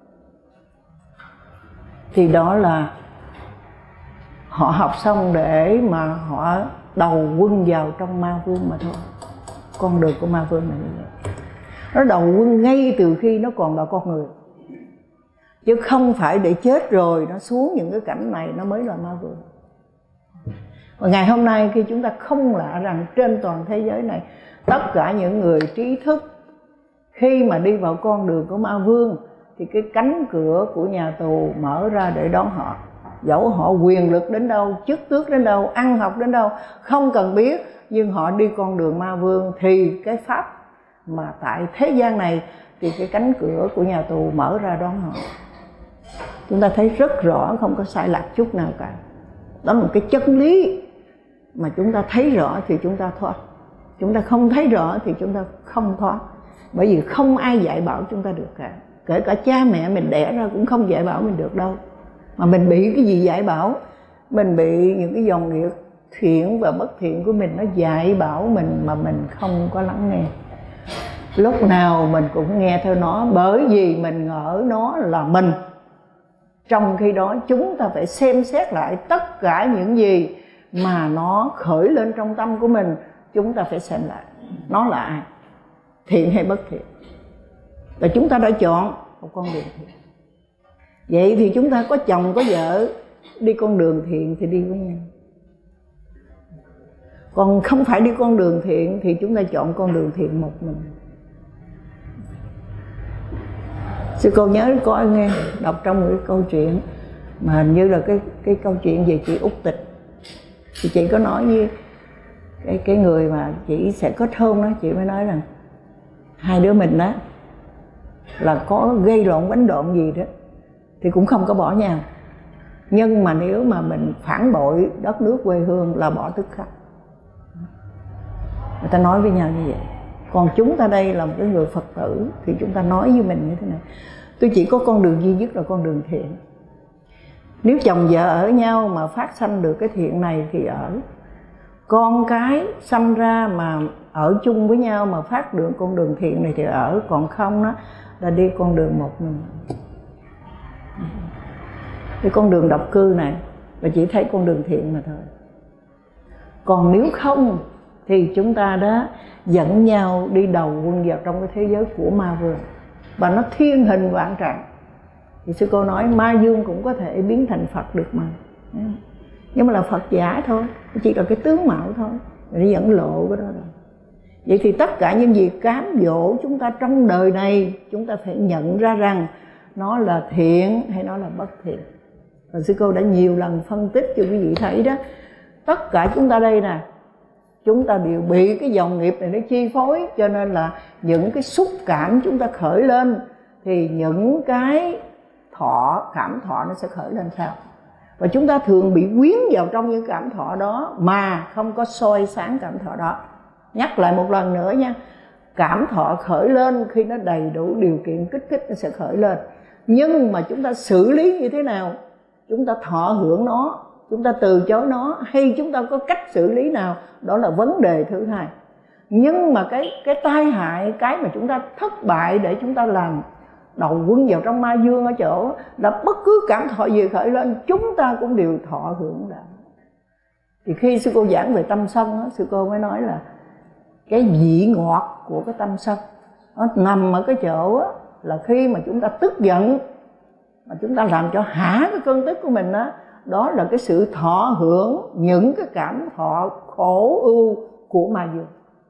Thì đó là họ học xong để mà họ đầu quân vào trong ma vương mà thôi. Con đường của ma vương là như vậy. Nó đầu quân ngay từ khi nó còn là con người, chứ không phải để chết rồi nó xuống những cái cảnh này nó mới là ma vương. Và ngày hôm nay khi chúng ta không lạ rằng trên toàn thế giới này, tất cả những người trí thức khi mà đi vào con đường của ma vương thì cái cánh cửa của nhà tù mở ra để đón họ. Dẫu họ quyền lực đến đâu, chức tước đến đâu, ăn học đến đâu, không cần biết, nhưng họ đi con đường ma vương thì cái pháp mà tại thế gian này thì cái cánh cửa của nhà tù mở ra đón họ. Chúng ta thấy rất rõ, không có sai lạc chút nào cả. Đó là một cái chân lý mà chúng ta thấy rõ thì chúng ta thoát. Chúng ta không thấy rõ thì chúng ta không thoát. Bởi vì không ai dạy bảo chúng ta được cả. Kể cả cha mẹ mình đẻ ra cũng không dạy bảo mình được đâu. Mà mình bị cái gì dạy bảo? Mình bị những cái dòng nghiệp thiện và bất thiện của mình nó dạy bảo mình mà mình không có lắng nghe. Lúc nào mình cũng nghe theo nó, bởi vì mình ngỡ nó là mình. Trong khi đó chúng ta phải xem xét lại tất cả những gì mà nó khởi lên trong tâm của mình. Chúng ta phải xem lại nó là ai, thiện hay bất thiện. Và chúng ta đã chọn một con đường thiện. Vậy thì chúng ta có chồng có vợ đi con đường thiện thì đi với nhau. Còn không phải đi con đường thiện thì chúng ta chọn con đường thiện một mình. Sư cô nhớ có nghe đọc trong một cái câu chuyện mà hình như là cái câu chuyện về chị Út Tịch. Thì chị có nói với cái người mà chị sẽ kết hôn đó, chị mới nói rằng hai đứa mình đó là có gây lộn đánh độn gì đó thì cũng không có bỏ nhau. Nhưng mà nếu mà mình phản bội đất nước quê hương là bỏ tức khắc. Người ta nói với nhau như vậy. Còn chúng ta đây là một cái người Phật tử thì chúng ta nói với mình như thế này: tôi chỉ có con đường duy nhất là con đường thiện. Nếu chồng vợ ở nhau mà phát sanh được cái thiện này thì ở. Con cái sanh ra mà ở chung với nhau mà phát được con đường thiện này thì ở. Còn không đó là đi con đường một mình. Cái con đường độc cư này và chỉ thấy con đường thiện mà thôi. Còn nếu không thì chúng ta đã dẫn nhau đi đầu quân vào trong cái thế giới của ma vương. Và nó thiên hình vạn trạng. Thì sư cô nói ma dương cũng có thể biến thành Phật được mà. Nhưng mà là Phật giả thôi, chỉ là cái tướng mạo thôi, để dẫn lộ cái đó rồi. Vậy thì tất cả những gì cám dỗ chúng ta trong đời này, chúng ta phải nhận ra rằng nó là thiện hay nó là bất thiện. Và sư cô đã nhiều lần phân tích cho quý vị thấy đó. Tất cả chúng ta đây nè, chúng ta đều bị cái dòng nghiệp này nó chi phối. Cho nên là những cái xúc cảm chúng ta khởi lên thì những cái cảm thọ nó sẽ khởi lên sau. Và chúng ta thường bị quyến vào trong những cảm thọ đó mà không có soi sáng cảm thọ đó. Nhắc lại một lần nữa nha, cảm thọ khởi lên khi nó đầy đủ điều kiện kích thích nó sẽ khởi lên. Nhưng mà chúng ta xử lý như thế nào? Chúng ta thọ hưởng nó, chúng ta từ chối nó, hay chúng ta có cách xử lý nào? Đó là vấn đề thứ hai. Nhưng mà cái tai hại, cái mà chúng ta thất bại để chúng ta làm đầu quân vào trong ma dương ở chỗ là bất cứ cảm thọ gì khởi lên chúng ta cũng đều thọ hưởng đã. Thì khi sư cô giảng về tâm sân đó, sư cô mới nói là cái vị ngọt của cái tâm sân nó nằm ở cái chỗ đó, là khi mà chúng ta tức giận mà chúng ta làm cho hả cái cơn tức của mình đó, đó là cái sự thọ hưởng những cái cảm thọ khổ ưu của ma dương.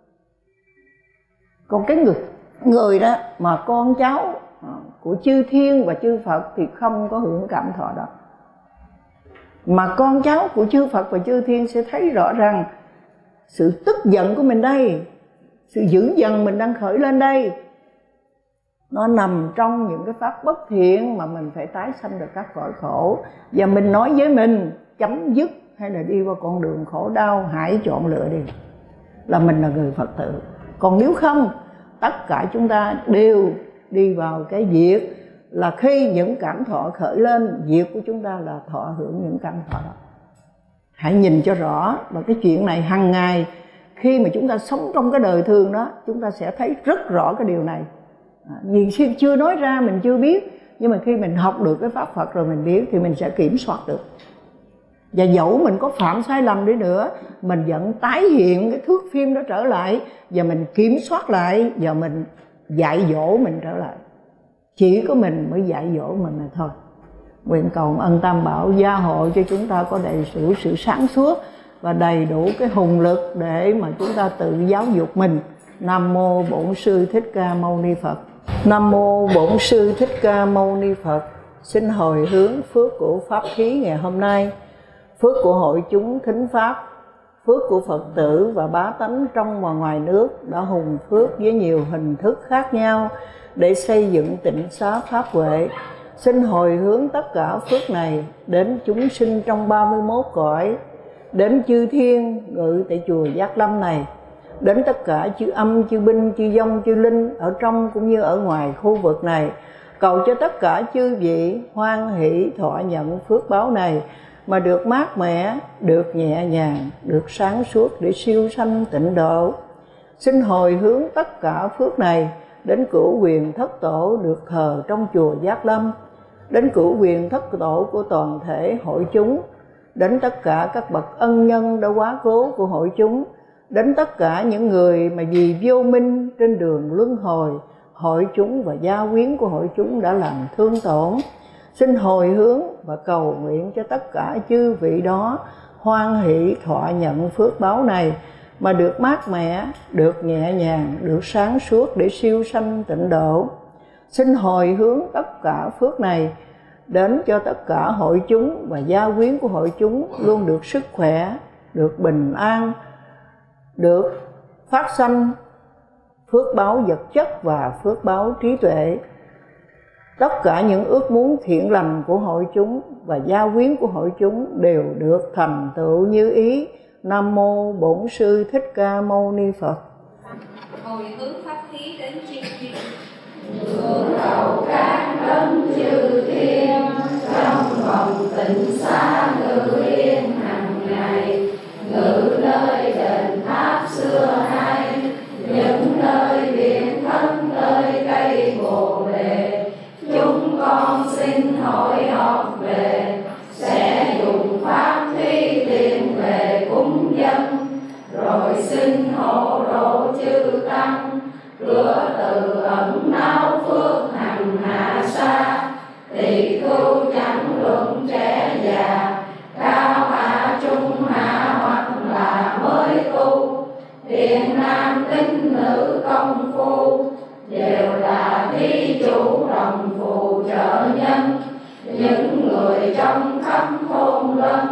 Còn cái người đó mà con cháu của chư thiên và chư Phật thì không có hưởng cảm thọ đó. Mà con cháu của chư Phật và chư thiên sẽ thấy rõ rằng sự tức giận của mình đây, sự dữ dằn mình đang khởi lên đây, nó nằm trong những cái pháp bất thiện mà mình phải tái sanh được các cõi khổ. Và mình nói với mình chấm dứt hay là đi qua con đường khổ đau, hãy chọn lựa đi, là mình là người Phật tử. Còn nếu không, tất cả chúng ta đều đi vào cái việc là khi những cảm thọ khởi lên, việc của chúng ta là thọ hưởng những cảm thọ đó. Hãy nhìn cho rõ, và cái chuyện này hàng ngày khi mà chúng ta sống trong cái đời thường đó, chúng ta sẽ thấy rất rõ cái điều này. Vì chưa nói ra mình chưa biết, nhưng mà khi mình học được cái pháp Phật rồi mình biết thì mình sẽ kiểm soát được. Và dẫu mình có phạm sai lầm đi nữa, mình vẫn tái hiện cái thước phim đó trở lại, và mình kiểm soát lại, và mình dạy dỗ mình trở lại. Chỉ có mình mới dạy dỗ mình mà thôi. Nguyện cầu ân Tam Bảo gia hộ cho chúng ta có đầy đủ sự sáng suốt và đầy đủ cái hùng lực để mà chúng ta tự giáo dục mình. Nam mô Bổn Sư Thích Ca Mâu Ni Phật. Nam mô Bổn Sư Thích Ca Mâu Ni Phật. Xin hồi hướng phước của pháp thí ngày hôm nay, phước của hội chúng thính pháp, phước của Phật tử và bá tánh trong và ngoài nước đã hùng phước với nhiều hình thức khác nhau để xây dựng tịnh xá pháp huệ. Xin hồi hướng tất cả phước này đến chúng sinh trong 31 cõi, đến chư thiên ngự tại chùa Giác Lâm này, đến tất cả chư âm, chư binh, chư vong, chư linh ở trong cũng như ở ngoài khu vực này. Cầu cho tất cả chư vị hoan hỷ thọ nhận phước báo này mà được mát mẻ, được nhẹ nhàng, được sáng suốt để siêu sanh tịnh độ. Xin hồi hướng tất cả phước này đến cửu quyền thất tổ được thờ trong chùa Giác Lâm, đến cửu quyền thất tổ của toàn thể hội chúng, đến tất cả các bậc ân nhân đã quá cố của hội chúng, đến tất cả những người mà vì vô minh trên đường luân hồi, hội chúng và gia quyến của hội chúng đã làm thương tổn. Xin hồi hướng và cầu nguyện cho tất cả chư vị đó hoan hỷ thọ nhận phước báo này mà được mát mẻ, được nhẹ nhàng, được sáng suốt để siêu sanh tịnh độ. Xin hồi hướng tất cả phước này đến cho tất cả hội chúng và gia quyến của hội chúng luôn được sức khỏe, được bình an, được phát sanh phước báo vật chất và phước báo trí tuệ. Tất cả những ước muốn thiện lành của hội chúng và gia quyến của hội chúng đều được thành tựu như ý. Nam mô Bổn Sư Thích Ca Mâu Ni Phật. Hồi hướng pháp thí đến chư thiên, hướng cầu các đấng chư thiên trong vòng tịnh xá ngự yên hàng ngày, ngự nơi đền tháp xưa hay, những nơi biển thân nơi cây bồ đề. Chúng con xin hỏi học về, sẽ dùng pháp thí tiền về cúng dân, rồi xin hộ độ chư tăng, cửa từ ẩn náu phước hằng hạ xa. Tỳ khưu chẳng luận trẻ già, cao hạ trung hạ hoặc là mới tu, thiện nam tín nữ công phu, đều là thí chủ đồng phù trợ nhân. Những người trong khắp thôn lân,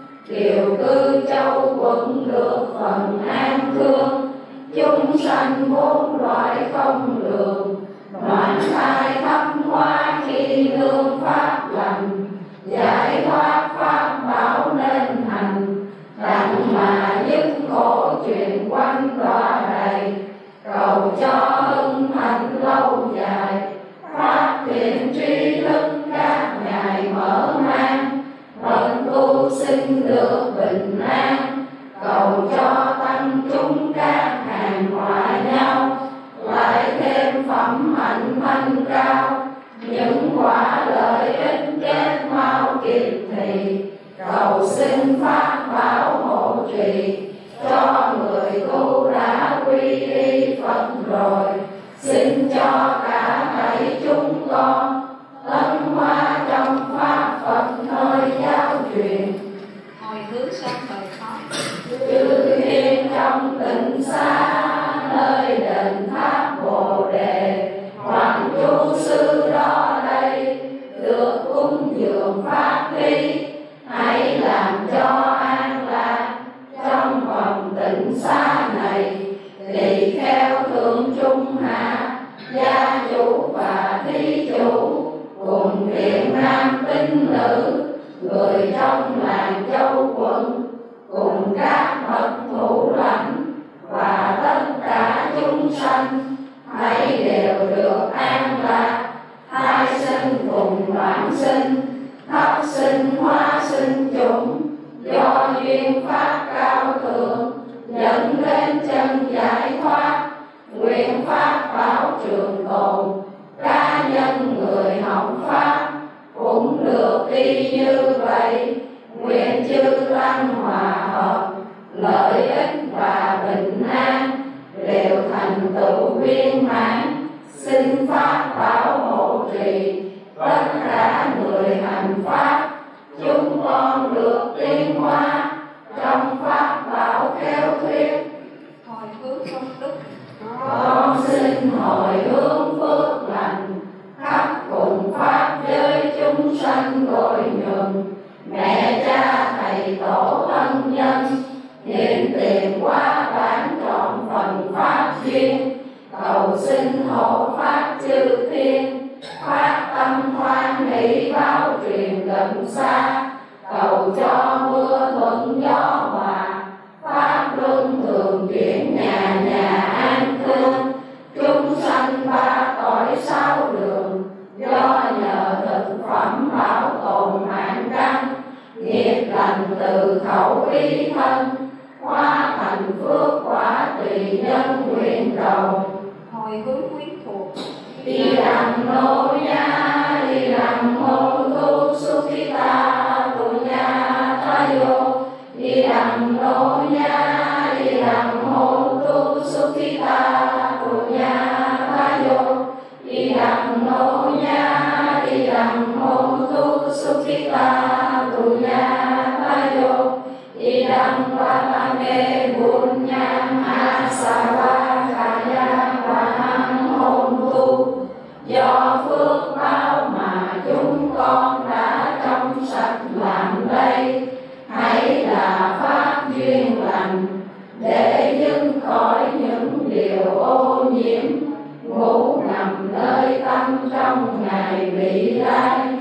kiều cư châu quận được phần an thương. Chúng sanh bốn loại không đường, đoạn khai thâm hoa khi nương pháp lành. Giải thoát pháp bảo nên hành, đặng mà dứt khổ chuyện quanh đọa đầy. Cầu cho hưng hạnh lâu dài, phát thiện tri thức các ngài mở mang. Phật tu sinh được bình an, cầu cho tăng chúng các hàng hòa nhau. Lại thêm phẩm hạnh thanh cao, những quả lợi ích chết mau kịp thì. Cầu xin pháp bảo hộ trì, cho người tu đã quy y Phật rồi. Xin cho cả thảy chúng con tấn hóa trong pháp Phật nơi giáo truyền. hồi hướng sang thời khó, Chư thiên trong tịnh xá nơi đền tháp bồ đề, hoàng chú sư đó đây được cúng dường pháp thí. Hãy làm cho an lạc trong vòng tịnh xá này, tỳ kheo thượng trung hạ, gia chủ và thí chủ, cùng thiện nam tín nữ, người trong làng châu quận, cùng các bậc thủ lãnh và tất cả chúng sanh, hãy đều được an lạc. Thai sinh cùng đoạn sinh, thấp sinh hóa sinh chủng, do duyên pháp cao thượng dẫn đến chân giải thoát. Nguyện pháp bảo trường tồn, cá nhân người học pháp cũng được y như vậy. Nguyện chư tăng hòa hợp, lợi ích và bình an đều thành tựu viên mãn. Xin pháp bảo hộ trì tất cả người hành pháp, chúng con được tiến hóa trong pháp bảo khéo thuyết. hồi hướng công đức, Con xin hồi hướng phước lành cầu cho mưa thuận gió hòa, pháp luân thường chuyển nhà nhà an cư, chúng sanh ba cõi sáu đường, do nhờ thực phẩm bảo tồn mạng căn, nghiệp lành từ khẩu ý thân, hóa thành phước quả tùy nhân nguyện cầu. Hồi hướng quyến thuộc. Đi đằng nô nha, đi đằng hô tu sukhita tu nha tayo. Đi đằng nô nha, đi đằng hô tu sukhita tu nha tayo. Đi đằng nô nha, đi đằng hô tu sukhita tu nha tayo. Đi đằng Vamane Bunyam Asava Kaya Vaham Hôn Tu. Do phước báo mà chúng con đã trong sạch làm đây, hãy là pháp duyên lành để dứt khỏi những điều ô nhiễm, ngủ nằm nơi tâm trong ngày vị lai.